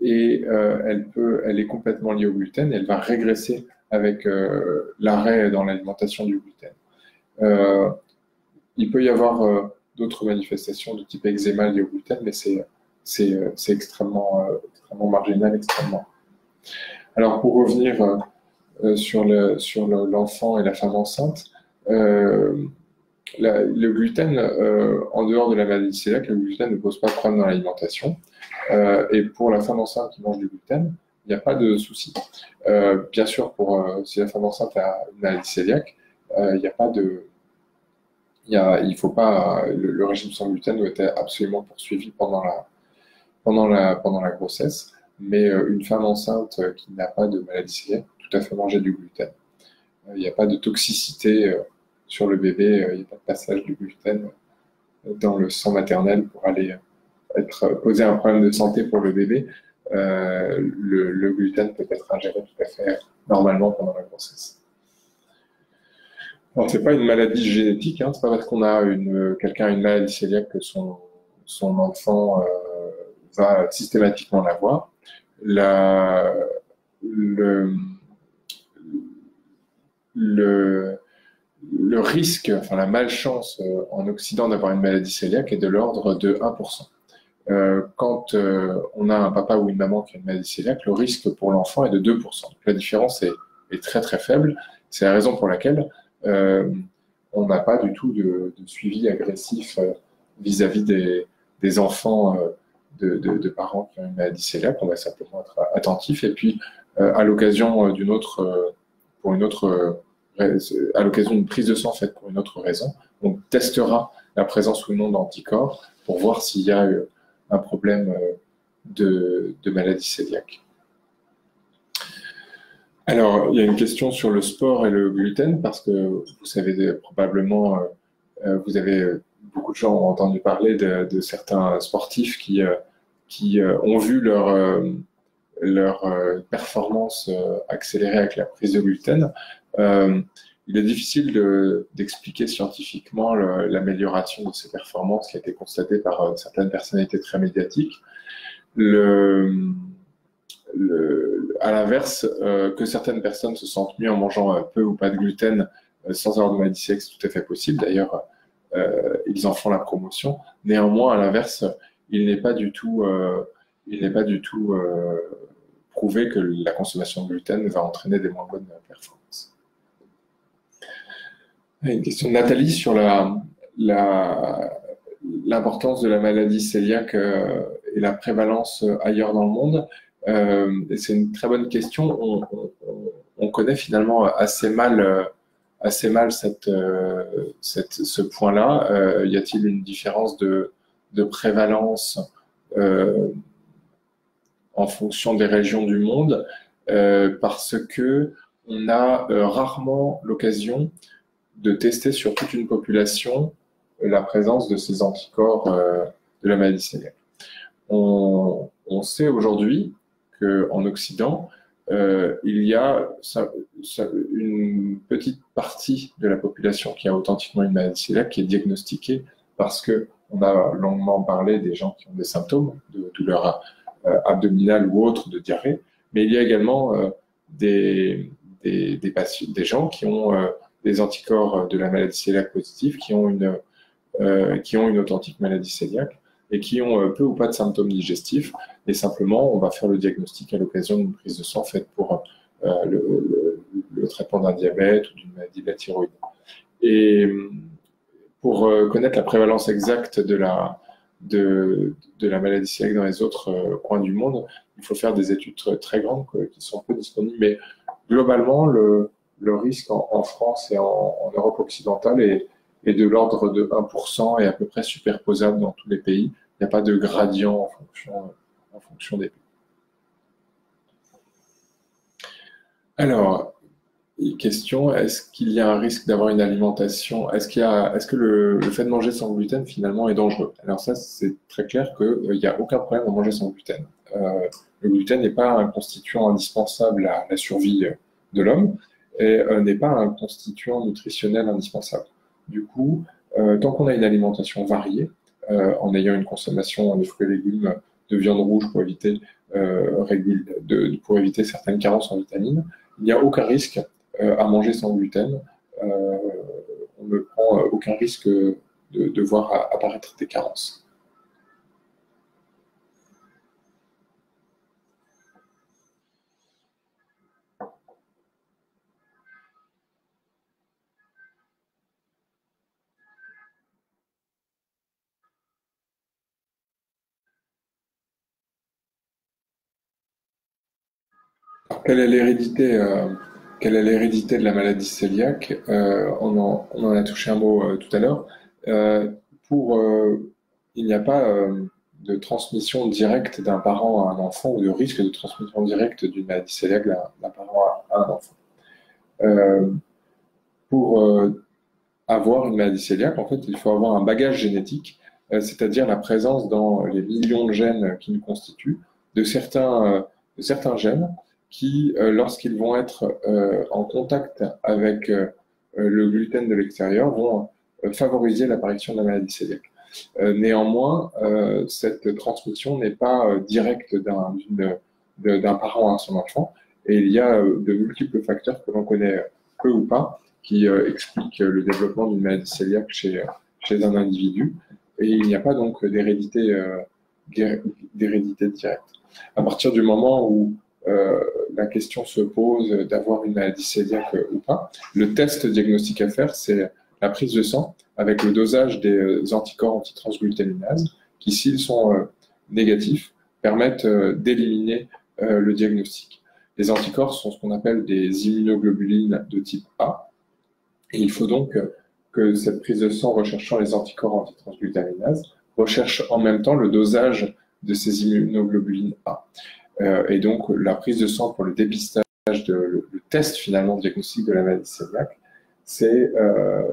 et euh, elle, peut, elle est complètement liée au gluten et elle va régresser avec euh, l'arrêt dans l'alimentation du gluten. Euh, il peut y avoir euh, d'autres manifestations de type eczéma liées au gluten, mais c'est extrêmement, euh, extrêmement marginal, extrêmement. Alors pour revenir euh, sur le, sur l'enfant et la femme enceinte, euh, la, le gluten, euh, en dehors de la maladie cœliaque, le gluten ne pose pas de problème dans l'alimentation. Euh, et pour la femme enceinte qui mange du gluten, il n'y a pas de souci. Euh, bien sûr, pour, euh, si la femme enceinte a une maladie cœliaque, euh, il n'y a pas de... Il, y a, il faut pas... Le, le régime sans gluten doit être absolument poursuivi pendant la, pendant la, pendant la grossesse. Mais euh, une femme enceinte qui n'a pas de maladie cœliaque peut tout à fait manger du gluten. Euh, il n'y a pas de toxicité euh, sur le bébé, euh, il n'y a pas de passage du gluten dans le sang maternel pour aller être, poser un problème de santé pour le bébé. Euh, le, le gluten peut être ingéré tout à fait normalement pendant la grossesse. Alors, c'est pas une maladie génétique, hein, c'est pas parce qu'on a une, quelqu'un a une maladie cœliaque que son, son enfant euh, va systématiquement l'avoir. La, le, le, le risque, enfin la malchance euh, en Occident d'avoir une maladie cœliaque est de l'ordre de un pour cent. Euh, quand euh, on a un papa ou une maman qui a une maladie cœliaque, le risque pour l'enfant est de deux pour cent. Donc, la différence est, est très très faible. C'est la raison pour laquelle euh, on n'a pas du tout de, de suivi agressif vis-à-vis euh, -vis des, des enfants euh, de, de, de parents qui ont une maladie cœliaque. On va simplement être attentif. Et puis, euh, à l'occasion d'une autre, euh, pour une autre, euh, à l'occasion d'une prise de sang faite pour une autre raison, on testera la présence ou non d'anticorps pour voir s'il y a euh, un problème de, de maladie cœliaque. Alors, il y a une question sur le sport et le gluten, parce que vous savez probablement, euh, vous avez, beaucoup de gens ont entendu parler de, de certains sportifs qui, euh, qui euh, ont vu leur, euh, leur euh, performance euh, accélérer avec la prise de gluten. Euh, il est difficile d'expliquer de, scientifiquement l'amélioration de ces performances qui a été constatée par euh, certaines personnalités très médiatiques. Le, le, à l'inverse, euh, que certaines personnes se sentent mieux en mangeant euh, peu ou pas de gluten euh, sans avoir de maladie cœliaque, c'est tout à fait possible. D'ailleurs, euh, ils en font la promotion. Néanmoins, à l'inverse, il n'est pas du tout, euh, il n'est pas du tout euh, prouvé que la consommation de gluten va entraîner des moins bonnes performances. Une question de Nathalie sur la, la, l'importance de la maladie cœliaque euh, et la prévalence ailleurs dans le monde. Euh, c'est une très bonne question. On, on, on connaît finalement assez mal, assez mal cette, euh, cette, ce point-là. Euh, y a-t-il une différence de, de prévalence euh, en fonction des régions du monde? euh, Parce que on a euh, rarement l'occasion de tester sur toute une population la présence de ces anticorps euh, de la maladie cœliaque. On, on sait aujourd'hui qu'en Occident, euh, il y a ça, ça, une petite partie de la population qui a authentiquement une maladie cœliaque qui est diagnostiquée parce qu'on a longuement parlé des gens qui ont des symptômes de douleur euh, abdominale ou autre, de diarrhée, mais il y a également euh, des, des, des, patients, des gens qui ont euh, des anticorps de la maladie cœliaque positive, qui ont une, euh, qui ont une authentique maladie cœliaque et qui ont euh, peu ou pas de symptômes digestifs. Et simplement, on va faire le diagnostic à l'occasion d'une prise de sang faite pour euh, le, le, le traitement d'un diabète ou d'une maladie de la thyroïde. Et pour euh, connaître la prévalence exacte de la, de, de la maladie cœliaque dans les autres euh, coins du monde, il faut faire des études très, très grandes quoi, qui sont peu disponibles. Mais globalement, le Le risque en, en France et en, en Europe occidentale est, est de l'ordre de un pour cent et à peu près superposable dans tous les pays. Il n'y a pas de gradient en fonction, en fonction des pays. Alors, question, est-ce qu'il y a un risque d'avoir une alimentation, est-ce qu'il y a, est-ce que le, le fait de manger sans gluten finalement est dangereux? Alors ça, c'est très clair qu'il euh, n'y a aucun problème à manger sans gluten. Euh, le gluten n'est pas un constituant indispensable à la survie de l'homme, et euh, n'est pas un constituant nutritionnel indispensable. Du coup, euh, tant qu'on a une alimentation variée, euh, en ayant une consommation de fruits et légumes de viande rouge pour éviter, euh, de, pour éviter certaines carences en vitamines, il n'y a aucun risque euh, à manger sans gluten. Euh, on ne prend aucun risque de, de voir apparaître des carences. Quelle est l'hérédité euh, quelle est l'hérédité de la maladie cœliaque? euh, on, en, on en a touché un mot euh, tout à l'heure. Euh, pour, euh, il n'y a pas euh, de transmission directe d'un parent à un enfant ou de risque de transmission directe d'une maladie cœliaque d'un parent à, à un enfant. Euh, pour euh, avoir une maladie cœliaque, en fait, il faut avoir un bagage génétique, euh, c'est-à-dire la présence dans les millions de gènes qui nous constituent de certains, euh, de certains gènes qui, euh, lorsqu'ils vont être euh, en contact avec euh, le gluten de l'extérieur, vont euh, favoriser l'apparition de la maladie cœliaque. Euh, néanmoins, euh, cette transmission n'est pas euh, directe d'un d'un parent à son enfant, et il y a euh, de multiples facteurs que l'on connaît peu ou pas, qui euh, expliquent le développement d'une maladie cœliaque chez, chez un individu, et il n'y a pas donc d'hérédité euh, d'hérédité directe. À partir du moment où euh, la question se pose d'avoir une maladie cœliaque ou pas, le test diagnostique à faire, c'est la prise de sang avec le dosage des anticorps antitransglutaminase qui, s'ils sont euh, négatifs, permettent euh, d'éliminer euh, le diagnostic. Les anticorps sont ce qu'on appelle des immunoglobulines de type A, et il faut donc que cette prise de sang recherchant les anticorps antitransglutaminase recherche en même temps le dosage de ces immunoglobulines A. Euh, et donc, la prise de sang pour le dépistage, de, le, le test finalement de diagnostic de la maladie cœliaque, c'est euh,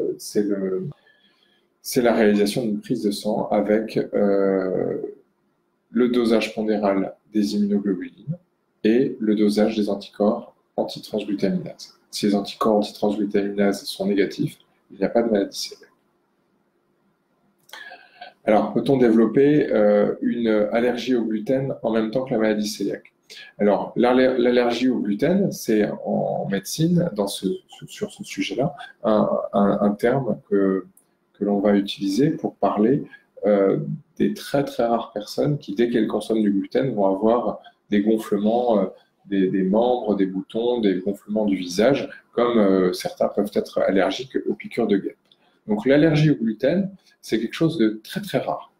la réalisation d'une prise de sang avec euh, le dosage pondéral des immunoglobulines et le dosage des anticorps antitransglutaminase. Si les anticorps antitransglutaminase sont négatifs, il n'y a pas de maladie cœliaque. Alors, peut-on développer euh, une allergie au gluten en même temps que la maladie cœliaque? Alors, l'allergie au gluten, c'est en médecine, dans ce, sur ce sujet-là, un, un, un terme que, que l'on va utiliser pour parler euh, des très très rares personnes qui, dès qu'elles consomment du gluten, vont avoir des gonflements euh, des, des membres, des boutons, des gonflements du visage, comme euh, certains peuvent être allergiques aux piqûres de guêpes. Donc l'allergie au gluten, c'est quelque chose de très très rare.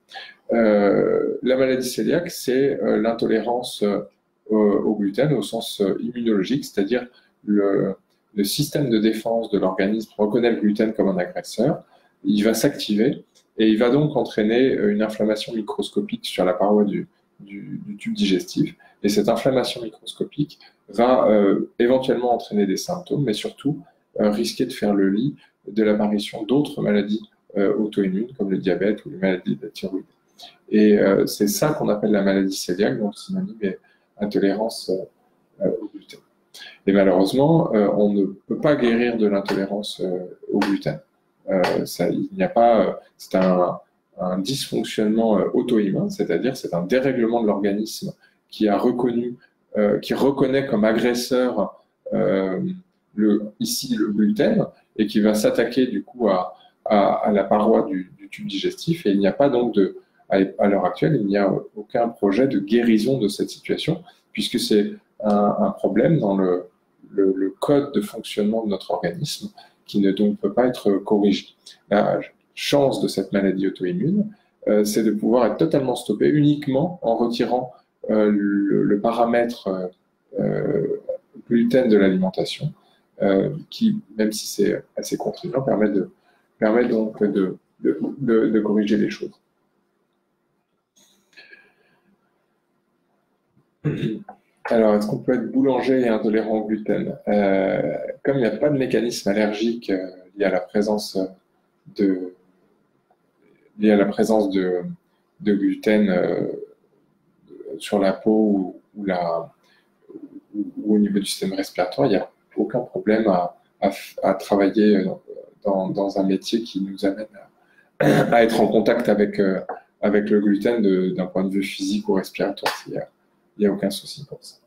Euh, la maladie cœliaque, c'est euh, l'intolérance euh, au gluten au sens euh, immunologique, c'est-à-dire le, le système de défense de l'organisme reconnaît le gluten comme un agresseur, il va s'activer et il va donc entraîner une inflammation microscopique sur la paroi du, du, du tube digestif. Et cette inflammation microscopique va euh, éventuellement entraîner des symptômes, mais surtout euh, risquer de faire le lit de l'apparition d'autres maladies euh, auto-immunes, comme le diabète ou les maladies de la thyroïde. Et euh, c'est ça qu'on appelle la maladie cœliaque, donc synonyme est intolérance euh, au gluten. Et malheureusement, euh, on ne peut pas guérir de l'intolérance euh, au gluten. Euh, ça, il n'y a pas, c'est un, un dysfonctionnement euh, auto-immun, c'est-à-dire c'est un dérèglement de l'organisme qui a reconnu, euh, qui reconnaît comme agresseur euh, le, ici le gluten et qui va s'attaquer du coup à, à, à la paroi du, du tube digestif. Et il n'y a pas donc de, à, à l'heure actuelle, il n'y a aucun projet de guérison de cette situation, puisque c'est un, un problème dans le, le, le code de fonctionnement de notre organisme qui ne donc peut pas être corrigé. La chance de cette maladie auto-immune, euh, c'est de pouvoir être totalement stoppé uniquement en retirant euh, le, le paramètre euh, gluten de l'alimentation, euh, qui, même si c'est assez contraignant, permet, de, permet donc de, de, de, de corriger les choses. Alors, est-ce qu'on peut être boulanger et intolérant au gluten? euh, Comme il n'y a pas de mécanisme allergique euh, lié à la présence de, lié à la présence de, de gluten euh, sur la peau ou, ou, la, ou, ou au niveau du système respiratoire, il n'y a aucun problème à, à, à travailler dans, dans un métier qui nous amène à, à être en contact avec, euh, avec le gluten d'un point de vue physique ou respiratoire. Il n'y a, il y a aucun souci pour ça.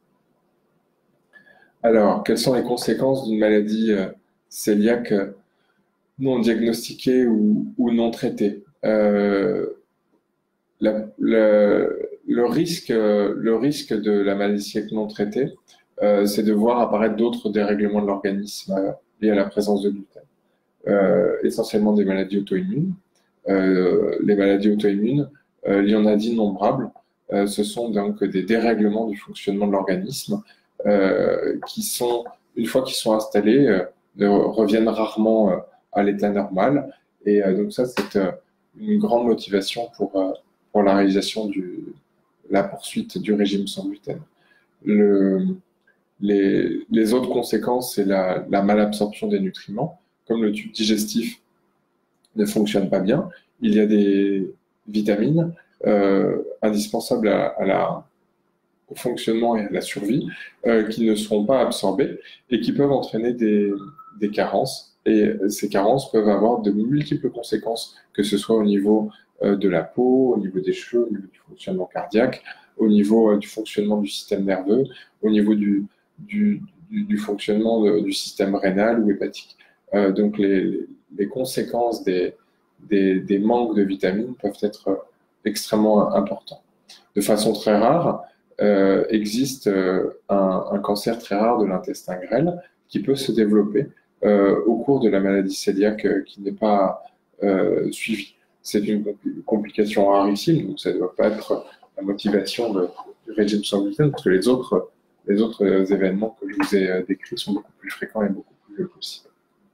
Alors, quelles sont les conséquences d'une maladie euh, cœliaque euh, non diagnostiquée ou, ou non traitée? euh, la, le, le, risque, le risque de la maladie cœliaque non traitée, euh, c'est de voir apparaître d'autres dérèglements de l'organisme euh, liés à la présence de gluten. Euh, essentiellement des maladies auto-immunes. Euh, les maladies auto-immunes, euh, il y en a d'innombrables. Euh, ce sont donc des dérèglements du fonctionnement de l'organisme euh, qui sont, une fois qu'ils sont installés, euh, ne reviennent rarement euh, à l'état normal. Et euh, donc ça, c'est euh, une grande motivation pour, euh, pour la réalisation du, la poursuite du régime sans gluten. Le, les, les autres conséquences, c'est la, la malabsorption des nutriments. Comme le tube digestif ne fonctionne pas bien, il y a des vitamines euh, indispensables à, à la, au fonctionnement et à la survie euh, qui ne seront pas absorbées et qui peuvent entraîner des, des carences. Et ces carences peuvent avoir de multiples conséquences, que ce soit au niveau euh, de la peau, au niveau des cheveux, au niveau du fonctionnement cardiaque, au niveau euh, du fonctionnement du système nerveux, au niveau du, du, du, du fonctionnement de, du système rénal ou hépatique. Euh, donc les, les conséquences des, des, des manques de vitamines peuvent être extrêmement importantes. De façon très rare, euh, existe euh, un, un cancer très rare de l'intestin grêle qui peut se développer euh, au cours de la maladie cœliaque euh, qui n'est pas euh, suivie. C'est une complication rarissime, donc ça ne doit pas être la motivation de, du régime sans gluten, parce que les autres, les autres événements que je vous ai décrits sont beaucoup plus fréquents et beaucoup plus possibles.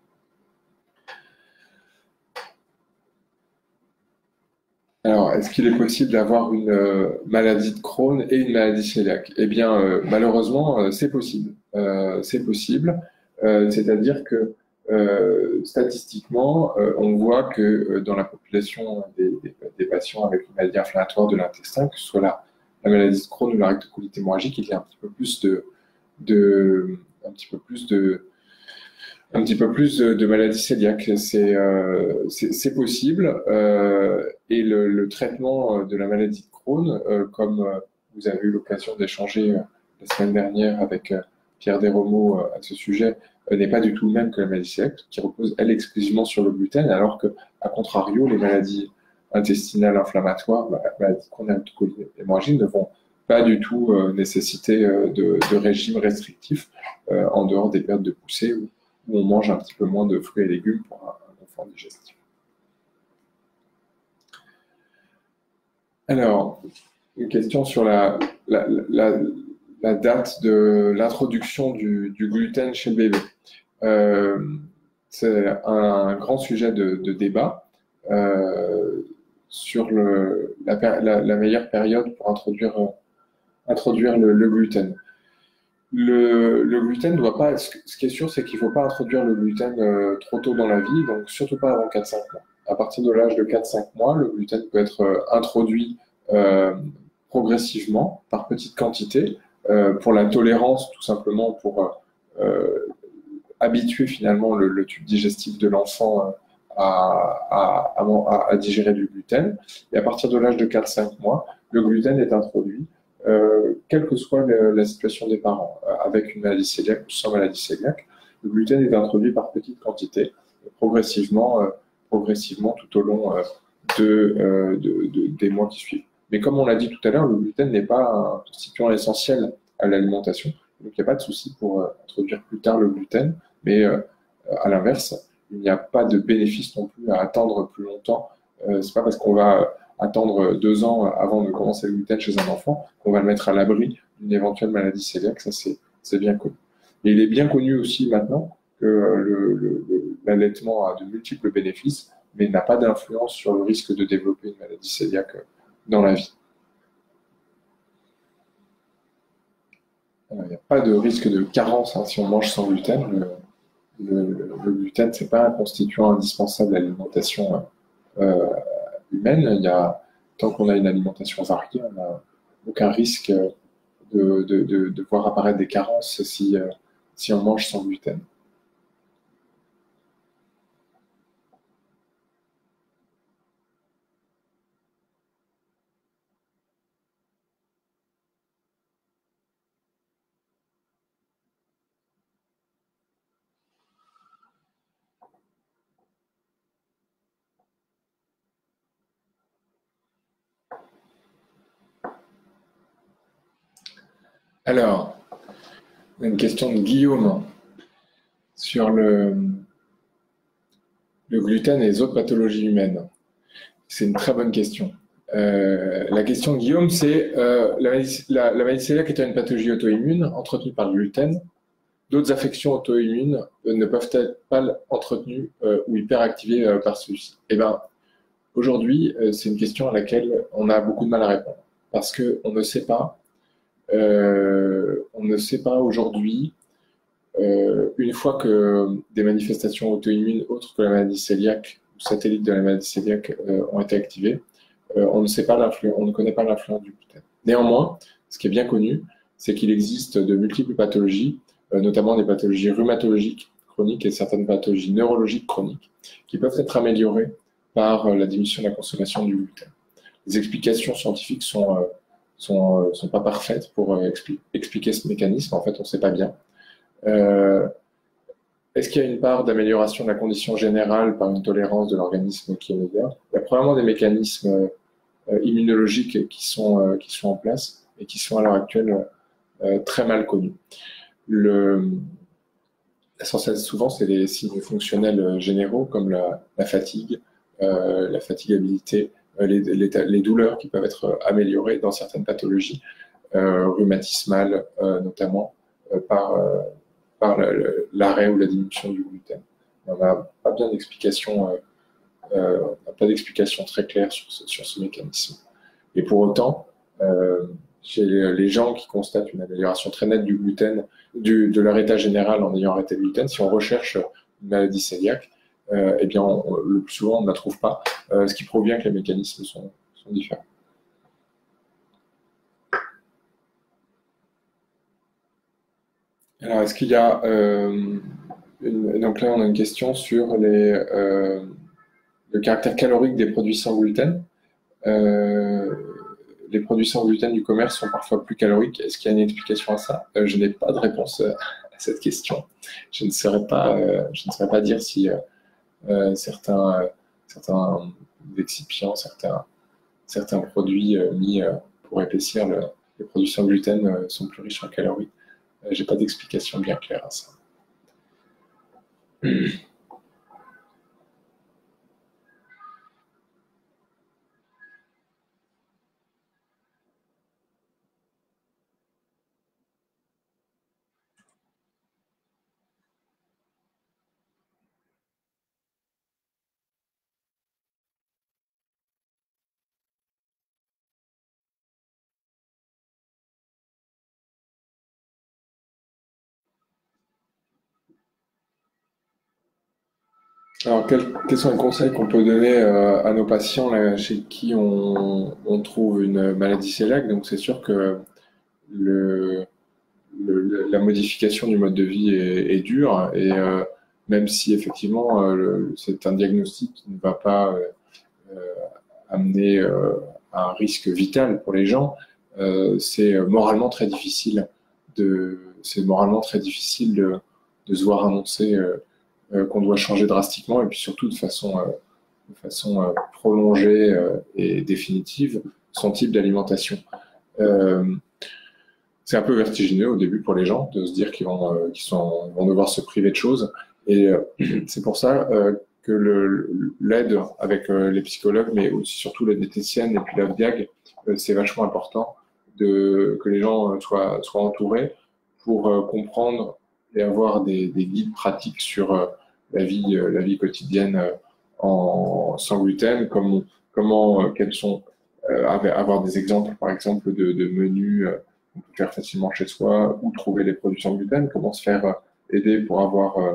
Alors, est-ce qu'il est possible d'avoir une euh, maladie de Crohn et une maladie cœliaque? Eh bien, euh, malheureusement, euh, c'est possible. Euh, c'est possible. Euh, c'est-à-dire que euh, statistiquement, euh, on voit que euh, dans la population des, des, des patients avec une maladie inflammatoire de l'intestin, que ce soit la, la maladie de Crohn ou la rectocolite hémorragique, il y a un petit peu plus de, de un petit peu plus de un petit peu plus de, de maladies cœliaques. C'est euh, possible. Euh, et le, le traitement de la maladie de Crohn, euh, comme euh, vous avez eu l'occasion d'échanger euh, la semaine dernière avec euh, Pierre Desromeaux euh, à ce sujet, euh, n'est pas du tout le même que la maladie cœliaque, qui repose, elle, exclusivement sur le gluten, alors que, à contrario, les maladies intestinales inflammatoires, la maladie de Crohn et hémorragique ne vont pas du tout euh, nécessiter euh, de, de régime restrictif euh, en dehors des périodes de poussée où, où on mange un petit peu moins de fruits et légumes pour un, un confort digestif. Alors, une question sur la, la, la, la date de l'introduction du, du gluten chez le bébé. Euh, C'est un grand sujet de, de débat euh, sur le, la, la, la meilleure période pour introduire, introduire le, le gluten. Le, le gluten doit pas, ce qui est sûr, c'est qu'il ne faut pas introduire le gluten euh, trop tôt dans la vie, donc surtout pas avant quatre cinq mois. À partir de l'âge de quatre cinq mois, le gluten peut être euh, introduit euh, progressivement, par petites quantités, euh, pour la tolérance, tout simplement pour euh, habituer finalement le, le tube digestif de l'enfant euh, à, à, à, à digérer du gluten. Et à partir de l'âge de quatre cinq mois, le gluten est introduit Euh, quelle que soit le, la situation des parents, euh, avec une maladie cœliaque ou sans maladie cœliaque, le gluten est introduit par petites quantités, progressivement, euh, progressivement tout au long euh, de, euh, de, de, des mois qui suivent. Mais comme on l'a dit tout à l'heure, le gluten n'est pas un constituant essentiel à l'alimentation, donc il n'y a pas de souci pour euh, introduire plus tard le gluten, mais euh, à l'inverse, il n'y a pas de bénéfice non plus à attendre plus longtemps. Euh, c'est pas parce qu'on va attendre deux ans avant de commencer le gluten chez un enfant, qu'on va le mettre à l'abri d'une éventuelle maladie cœliaque, ça c'est bien connu. Et il est bien connu aussi maintenant que l'allaitement a de multiples bénéfices, mais n'a pas d'influence sur le risque de développer une maladie cœliaque dans la vie. Il n'y a pas de risque de carence hein, si on mange sans gluten. Le, le, le gluten, ce n'est pas un constituant indispensable à l'alimentation euh, humaine. Il y a, tant qu'on a une alimentation variée, on n'a aucun risque de, de, de, de voir apparaître des carences si, euh, si on mange sans gluten. Alors, une question de Guillaume sur le, le gluten et les autres pathologies humaines. C'est une très bonne question. Euh, la question de Guillaume, c'est euh, la, la, la maladie cœliaque est une pathologie auto-immune entretenue par le gluten. D'autres affections auto-immunes euh, ne peuvent être pas entretenues euh, ou hyperactivées euh, par celui-ci. Eh ben, aujourd'hui, euh, c'est une question à laquelle on a beaucoup de mal à répondre parce qu'on ne sait pas. Euh, on ne sait pas aujourd'hui, euh, une fois que des manifestations auto-immunes autres que la maladie cœliaque ou satellites de la maladie cœliaque euh, ont été activées, euh, on ne sait pas l'influence, on ne connaît pas l'influence du gluten. Néanmoins, ce qui est bien connu, c'est qu'il existe de multiples pathologies, euh, notamment des pathologies rhumatologiques chroniques et certaines pathologies neurologiques chroniques, qui peuvent être améliorées par euh, la diminution de la consommation du gluten. Les explications scientifiques sont euh, sont, euh, sont pas parfaites pour euh, expli expliquer ce mécanisme. En fait, on ne sait pas bien. Euh, Est-ce qu'il y a une part d'amélioration de la condition générale par une tolérance de l'organisme qui est meilleure? Il y a probablement des mécanismes euh, immunologiques qui sont, euh, qui sont en place et qui sont à l'heure actuelle euh, très mal connus. Le, souvent, c'est les signes fonctionnels généraux comme la, la fatigue, euh, la fatigabilité, les, les, les douleurs qui peuvent être améliorées dans certaines pathologies, euh, rhumatismales euh, notamment, euh, par, euh, par l'arrêt ou la diminution du gluten. On n'a pas bien d'explication, euh, euh, pas d'explication très claire sur ce, sur ce mécanisme. Et pour autant, euh, chez les gens qui constatent une amélioration très nette du gluten, du, de leur état général en ayant arrêté le gluten, si on recherche une maladie cœliaque, euh, eh bien, on, le plus souvent, on ne la trouve pas, euh, ce qui prouve bien que les mécanismes sont, sont différents. Alors, est-ce qu'il y a... Euh, une, donc là, on a une question sur les, euh, le caractère calorique des produits sans gluten. Euh, les produits sans gluten du commerce sont parfois plus caloriques. Est-ce qu'il y a une explication à ça? euh, Je n'ai pas de réponse à cette question. Je ne saurais pas, euh, je ne saurais pas dire si euh, certains, euh, certains excipients, certains, certains produits euh, mis euh, pour épaissir le, les produits sans gluten euh, sont plus riches en calories. Euh, J'ai pas d'explication bien claire à ça. Alors, quels, quels sont les conseils qu'on peut donner euh, à nos patients là, chez qui on, on trouve une maladie cœliaque? Donc, c'est sûr que le, le, la modification du mode de vie est, est dure et euh, même si effectivement euh, c'est un diagnostic qui ne va pas euh, amener euh, à un risque vital pour les gens, euh, c'est moralement très difficile de, c'est moralement très difficile de, de se voir annoncer euh, euh, qu'on doit changer drastiquement et puis surtout de façon, euh, de façon euh, prolongée euh, et définitive son type d'alimentation. Euh, c'est un peu vertigineux au début pour les gens de se dire qu'ils vont, euh, qu'ils sont, vont devoir se priver de choses. Et euh, c'est pour ça euh, que l'aide avec euh, les psychologues, mais aussi surtout la diététicienne et puis la Diag, euh, c'est vachement important de, que les gens soient, soient entourés pour euh, comprendre et avoir des, des guides pratiques sur euh, la vie, euh, la vie quotidienne euh, en, sans gluten, comme, comment, euh, quels sont, euh, avoir des exemples, par exemple, de, de menus euh, qu'on peut faire facilement chez soi, ou trouver les produits sans gluten, comment se faire euh, aider pour avoir, euh,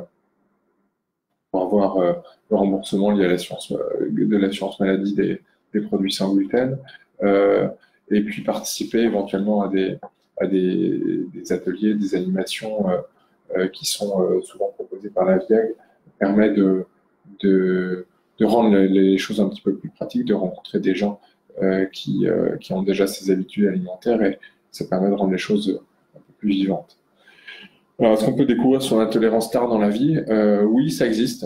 pour avoir euh, le remboursement lié à l'assurance euh, de l'assurance maladie des, des produits sans gluten, euh, et puis participer éventuellement à des, à des, des ateliers, des animations euh, euh, qui sont euh, souvent proposées par la Viag, permet de, de, de rendre les, les choses un petit peu plus pratiques, de rencontrer des gens euh, qui, euh, qui ont déjà ces habitudes alimentaires et ça permet de rendre les choses un peu plus vivantes. Alors, est-ce qu'on peut découvrir son intolérance tard dans la vie? euh, Oui, ça existe.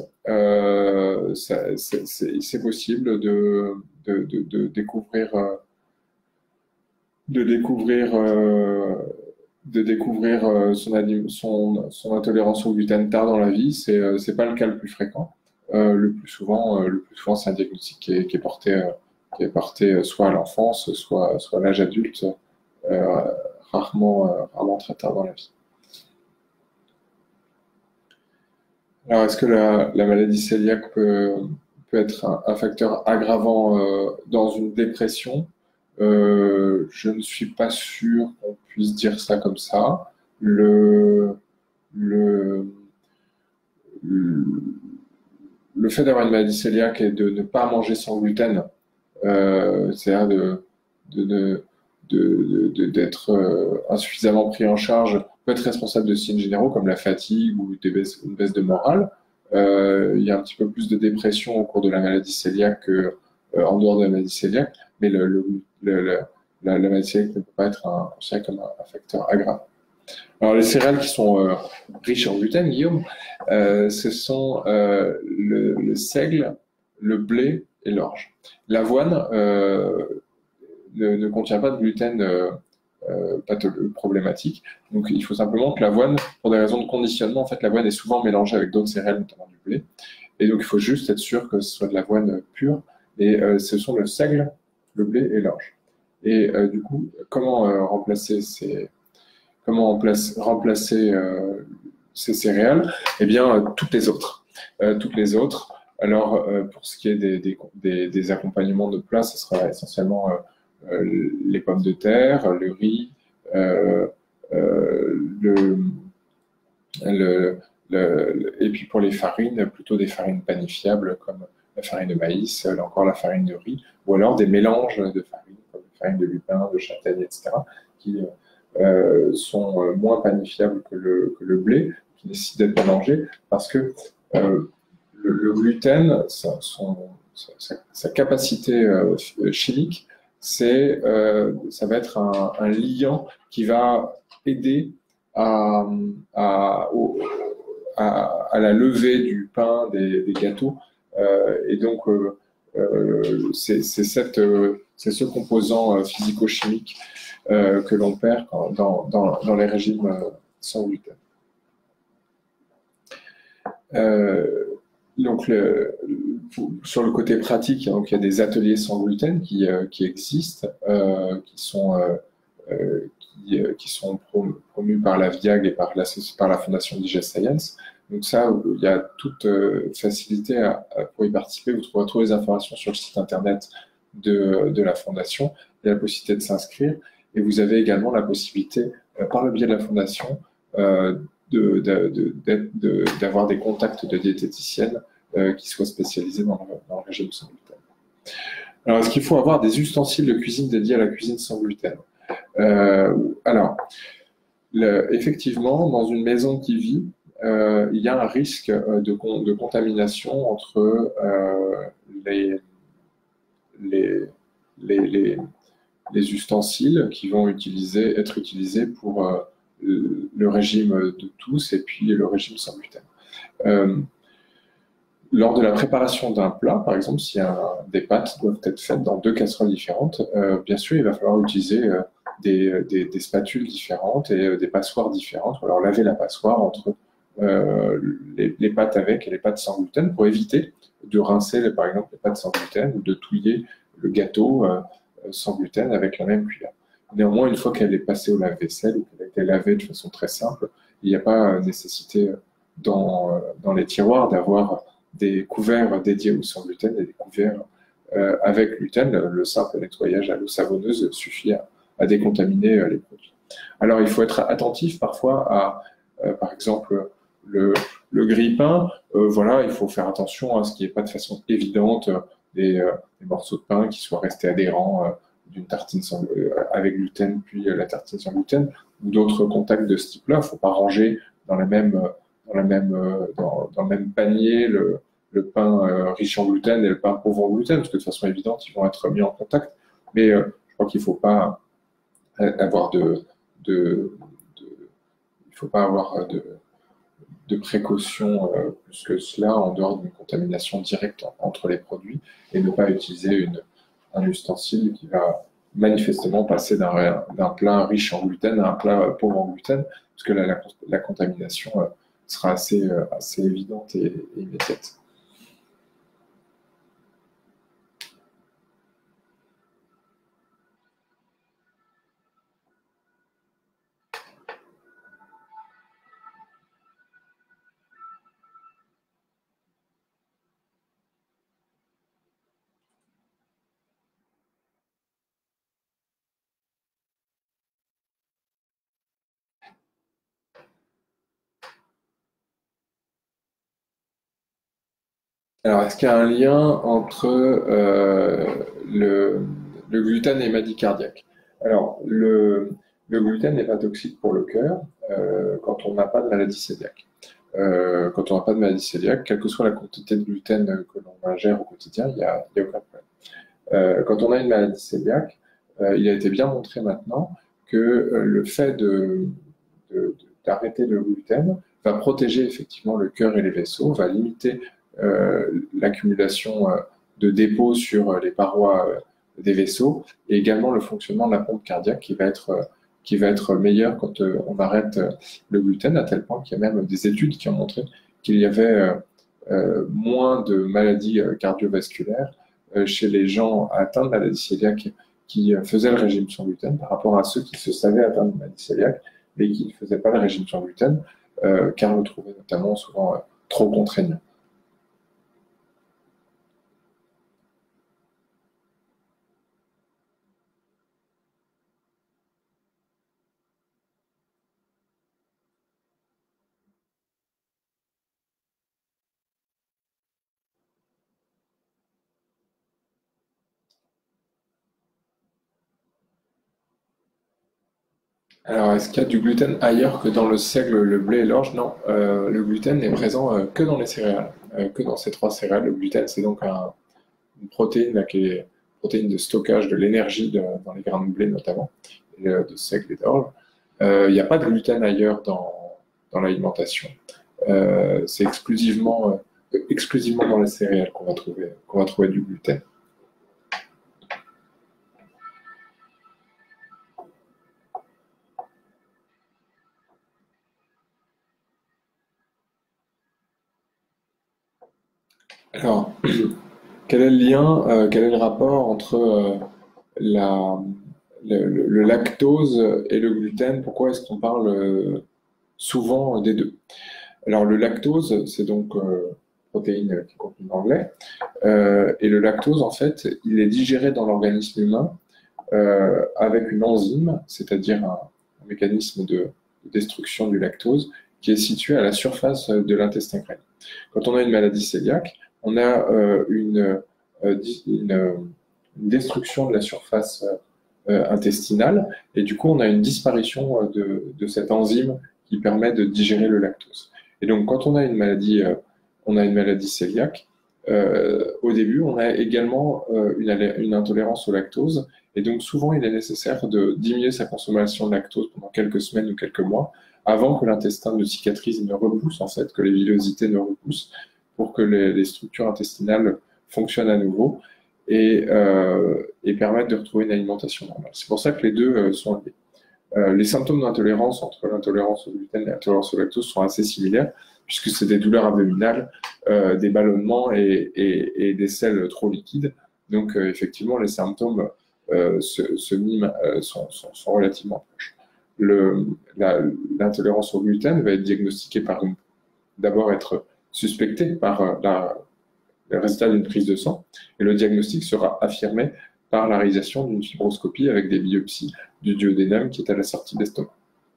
Euh, c'est possible de, de, de, de découvrir, euh, de découvrir euh, de découvrir euh, son, son, son intolérance au gluten tard dans la vie, c'est euh, c'est pas le cas le plus fréquent. Euh, le plus souvent, euh, le plus souvent, c'est un diagnostic qui est, qui est porté, euh, qui est porté euh, soit à l'enfance, soit, soit à l'âge adulte, euh, rarement, euh, rarement très tard dans la vie. Alors, est-ce que la, la maladie cœliaque peut, peut être un, un facteur aggravant euh, dans une dépression? Euh, je ne suis pas sûr qu'on puisse dire ça comme ça. Le, le, le fait d'avoir une maladie cœliaque et de ne pas manger sans gluten, euh, c'est-à-dire de, de, de, de, de, d'être euh, insuffisamment pris en charge, peut être responsable de signes généraux comme la fatigue ou des baisses, une baisse de morale. Euh, il y a un petit peu plus de dépression au cours de la maladie cœliaque que euh, en dehors de la maladie cœliaque, mais le, le, le, le, la, la maladie cœliaque ne peut pas être un, comme un, un facteur aggravant. Alors, les céréales qui sont euh, riches en gluten, Guillaume, euh, ce sont euh, le, le seigle, le blé et l'orge. L'avoine euh, ne, ne contient pas de gluten euh, euh, problématique. Donc, il faut simplement que l'avoine, pour des raisons de conditionnement, en fait, l'avoine est souvent mélangée avec d'autres céréales, notamment du blé. Et donc, il faut juste être sûr que ce soit de l'avoine pure. Et euh, ce sont le seigle, le blé et l'orge. Et euh, du coup, comment euh, remplacer ces Comment remplacer, remplacer euh, ces céréales? Eh bien, euh, toutes les autres. Euh, toutes les autres. Alors, euh, pour ce qui est des, des, des, des accompagnements de plats, ce sera essentiellement euh, euh, les pommes de terre, le riz, euh, euh, le, le, le, et puis pour les farines, plutôt des farines panifiables comme la farine de maïs, là encore la farine de riz, ou alors des mélanges de farines, comme la farine de lupin, de châtaigne, et cetera, qui Euh, sont euh, moins panifiables que le, que le blé, qui nécessitent d'être mélangés, parce que euh, le, le gluten, sa, son, sa, sa capacité euh, chimique, c'est, euh, ça va être un, un liant qui va aider à, à, au, à, à la levée du pain, des, des gâteaux, euh, et donc euh, euh, c'est cette, euh, ce composant euh, physico-chimique Euh, que l'on perd dans, dans, dans les régimes euh, sans gluten. Euh, donc, le, pour, sur le côté pratique, donc, il y a des ateliers sans gluten qui, euh, qui existent, euh, qui sont, euh, euh, qui, euh, qui sont promus par la V I A G et par la, par la Fondation Digest Science. Donc ça, il y a toute euh, facilité à, à, pour y participer. Vous trouverez toutes les informations sur le site internet de, de la Fondation. Il y a la possibilité de s'inscrire. Et vous avez également la possibilité, euh, par le biais de la Fondation, euh, d'avoir de, de, de, des contacts de diététiciennes euh, qui soient spécialisées dans le, dans le régime sans gluten. Alors, est-ce qu'il faut avoir des ustensiles de cuisine dédiés à la cuisine sans gluten? euh, Alors, le, effectivement, dans une maison qui vit, euh, il y a un risque de, de contamination entre euh, les, les, les, les les ustensiles qui vont utiliser, être utilisés pour euh, le, le régime de tous et puis le régime sans gluten. Euh, lors de la préparation d'un plat, par exemple, si un, des pâtes doivent être faites dans deux casseroles différentes, euh, bien sûr, il va falloir utiliser euh, des, des, des spatules différentes et euh, des passoires différentes, ou alors laver la passoire entre euh, les, les pâtes avec et les pâtes sans gluten pour éviter de rincer, par exemple, les pâtes sans gluten ou de touiller le gâteau euh, sans gluten avec la même cuillère. Néanmoins, une fois qu'elle est passée au lave-vaisselle ou qu'elle a été lavée de façon très simple, il n'y a pas nécessité dans, dans les tiroirs d'avoir des couverts dédiés au sans gluten et des couverts euh, avec gluten. Le simple nettoyage à l'eau savonneuse suffit à, à décontaminer les produits. Alors, il faut être attentif parfois à, euh, par exemple, le, le grille-pain. Euh, voilà, il faut faire attention à ce qui n'est pas de façon évidente Des, euh, des morceaux de pain qui soient restés adhérents euh, d'une tartine sans, euh, avec gluten, puis euh, la tartine sans gluten, ou d'autres contacts de ce type-là. Il ne faut pas ranger dans, la même, dans, la même, euh, dans, dans le même panier le, le pain euh, riche en gluten et le pain pauvre en gluten, parce que de façon évidente, ils vont être mis en contact. Mais euh, je crois qu'il ne faut pas avoir de, de, de il faut pas avoir de de précautions euh, plus que cela en dehors d'une contamination directe en, entre les produits et ne pas utiliser une, un ustensile qui va manifestement passer d'un d'un plat riche en gluten à un plat pauvre en gluten, parce que là, la, la contamination euh, sera assez, euh, assez évidente et, et immédiate. Alors, est-ce qu'il y a un lien entre euh, le, le gluten et les maladies cardiaques? Alors, le, le gluten n'est pas toxique pour le cœur euh, quand on n'a pas de maladie cœliaque. Euh, quand on n'a pas de maladie cœliaque, quelle que soit la quantité de gluten que l'on ingère au quotidien, il n'y a, il y a aucun problème. Euh, quand on a une maladie cœliaque, euh, il a été bien montré maintenant que euh, le fait de, de, de, d'arrêter le gluten va protéger effectivement le cœur et les vaisseaux, va limiter euh, l'accumulation euh, de dépôts sur les parois euh, des vaisseaux et également le fonctionnement de la pompe cardiaque qui va être, euh, qui va être meilleur quand euh, on arrête euh, le gluten, à tel point qu'il y a même des études qui ont montré qu'il y avait euh, euh, moins de maladies euh, cardiovasculaires euh, chez les gens atteints de maladie cœliaque qui euh, faisaient le régime sans gluten par rapport à ceux qui se savaient atteints de maladie cœliaque mais qui ne faisaient pas le régime sans gluten, euh, car le trouvaient notamment souvent euh, trop contraignant. Alors, est-ce qu'il y a du gluten ailleurs que dans le seigle, le blé et l'orge? Non, euh, le gluten n'est présent euh, que dans les céréales, euh, que dans ces trois céréales. Le gluten, c'est donc un, une protéine là, qui est une protéine de stockage de l'énergie de- dans les grains de blé notamment, et, euh, de seigle et d'orge. Euh, Il n'y a pas de gluten ailleurs dans, dans l'alimentation. Euh, c'est exclusivement, euh, exclusivement dans les céréales qu'on va trouver, qu'on va trouver du gluten. Alors, quel est le lien, euh, quel est le rapport entre euh, la, le, le- le lactose et le gluten? Pourquoi est-ce qu'on parle euh, souvent des deux? Alors, le lactose, c'est donc euh, protéine qui contient l'anglais, euh, et le lactose, en fait, il est digéré dans l'organisme humain euh, avec une enzyme, c'est-à-dire un, un mécanisme de, de destruction du lactose qui est situé à la surface de l'intestin grêle. Quand on a une maladie cœliaque, on a euh, une, euh, une, euh, une destruction de la surface euh, intestinale et du coup on a une disparition euh, de, de cette enzyme qui permet de digérer le lactose. Et donc quand on a une maladie, euh, on a une maladie cœliaque, euh, au début on a également euh, une, une intolérance au lactose et donc souvent il est nécessaire de diminuer sa consommation de lactose pendant quelques semaines ou quelques mois avant que l'intestin ne cicatrise, ne repousse en fait, que les villosités ne repoussent, pour que les, les structures intestinales fonctionnent à nouveau et, euh, et permettent de retrouver une alimentation normale. C'est pour ça que les deux euh, sont liés. Euh, les symptômes d'intolérance entre l'intolérance au gluten et l'intolérance au lactose sont assez similaires, puisque c'est des douleurs abdominales, euh, des ballonnements et, et, et des selles trop liquides. Donc euh, effectivement, les symptômes euh, se, se miment, euh, sont, sont, sont relativement proches. L'intolérance au gluten va être diagnostiquée par d'abord être suspectée par euh, la, le résultat d'une prise de sang, et le diagnostic sera affirmé par la réalisation d'une fibroscopie avec des biopsies du duodénum qui est à la sortie de l'estomac.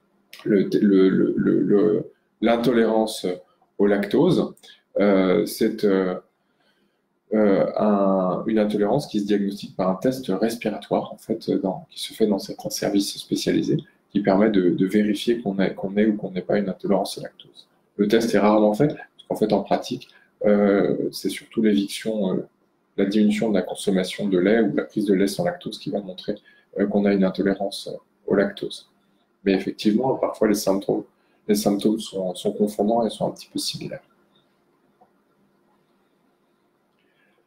L'intolérance au lactose, euh, c'est euh, euh, un, une intolérance qui se diagnostique par un test respiratoire, en fait, dans, qui se fait dans certains services spécialisés, qui permet de, de vérifier qu'on ait, qu'on ait ou qu'on n'ait pas une intolérance au lactose. Le test est rarement fait, parce qu'en fait, en pratique, euh, c'est surtout l'éviction, euh, la diminution de la consommation de lait ou la prise de lait sans lactose qui va montrer euh, qu'on a une intolérance euh, au lactose. Mais effectivement, parfois, les symptômes, les symptômes sont, sont confondants et sont un petit peu similaires.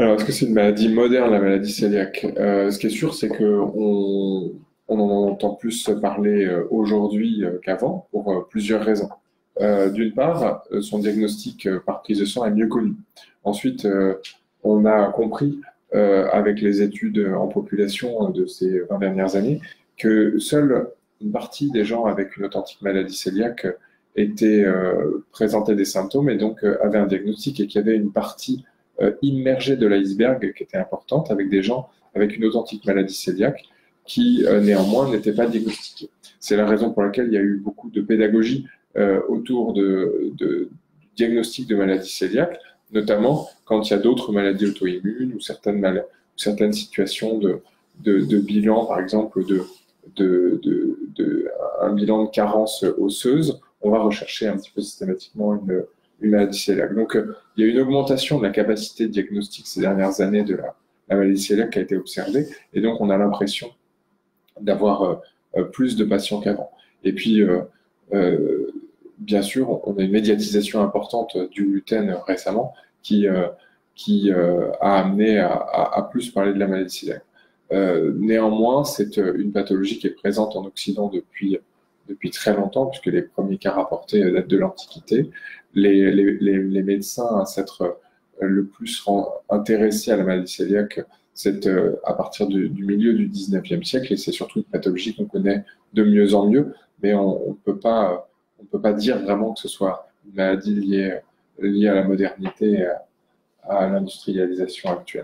Alors, est-ce que c'est une maladie moderne, la maladie cœliaque? Euh, ce qui est sûr, c'est qu'on on en entend plus parler euh, aujourd'hui euh, qu'avant pour euh, plusieurs raisons. Euh, d'une part, euh, son diagnostic euh, par prise de sang est mieux connu. Ensuite, euh, on a compris euh, avec les études en population de ces vingt dernières années que seule une partie des gens avec une authentique maladie cœliaque étaient euh, présentaient des symptômes et donc euh, avaient un diagnostic, et qu'il y avait une partie euh, immergée de l'iceberg qui était importante avec des gens avec une authentique maladie cœliaque qui euh, néanmoins n'étaient pas diagnostiqués. C'est la raison pour laquelle il y a eu beaucoup de pédagogie euh, autour de, de, du diagnostic de maladie cœliaque, notamment quand il y a d'autres maladies auto-immunes ou certaines, mal certaines situations de, de, de bilan, par exemple de, de, de, de, un bilan de carence osseuse, on va rechercher un petit peu systématiquement une, une maladie cœliaque. Donc, euh, il y a une augmentation de la capacité de diagnostic ces dernières années de la, la maladie cœliaque qui a été observée, et donc on a l'impression d'avoir euh, plus de patients qu'avant. Et puis, euh, euh, bien sûr, on a une médiatisation importante du gluten récemment qui, euh, qui euh, a amené à, à, à plus parler de la maladie cœliaque. Euh, néanmoins, c'est une pathologie qui est présente en Occident depuis, depuis très longtemps, puisque les premiers cas rapportés datent de l'Antiquité. Les, les, les, les médecins à s'être le plus intéressés à la maladie cœliaque, c'est euh, à partir du, du milieu du dix-neuvième siècle, et c'est surtout une pathologie qu'on connaît de mieux en mieux, mais on ne peut pas, on peut pas dire vraiment que ce soit une maladie liée, liée à la modernité et à, à l'industrialisation actuelle.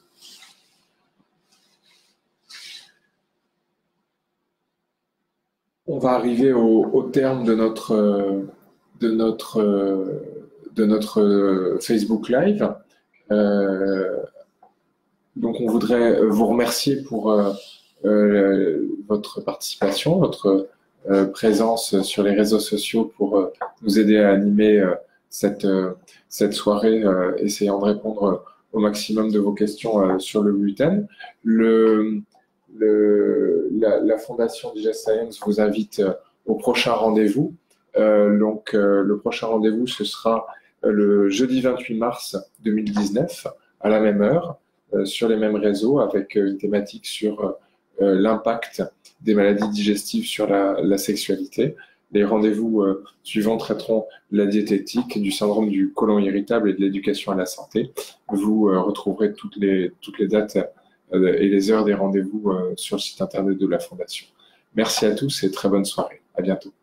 On va arriver au, au terme de notre, de notre, de notre Facebook Live. Euh, donc, on voudrait vous remercier pour euh, euh, votre participation, votre euh, présence sur les réseaux sociaux pour euh, nous aider à animer euh, cette, euh, cette soirée, euh, essayant de répondre au maximum de vos questions euh, sur le gluten. Le, le, la, la Fondation Digest Science vous invite euh, au prochain rendez-vous. Euh, donc, euh, le prochain rendez-vous, ce sera euh, le jeudi vingt-huit mars deux mille dix-neuf, à la même heure, euh, sur les mêmes réseaux, avec euh, une thématique sur euh, l'impact des maladies digestives sur la, la sexualité. Les rendez-vous euh, suivants traiteront de la diététique, du syndrome du côlon irritable et de l'éducation à la santé. Vous euh, retrouverez toutes les, toutes les dates euh, et les heures des rendez-vous euh, sur le site internet de la Fondation. Merci à tous et très bonne soirée. À bientôt.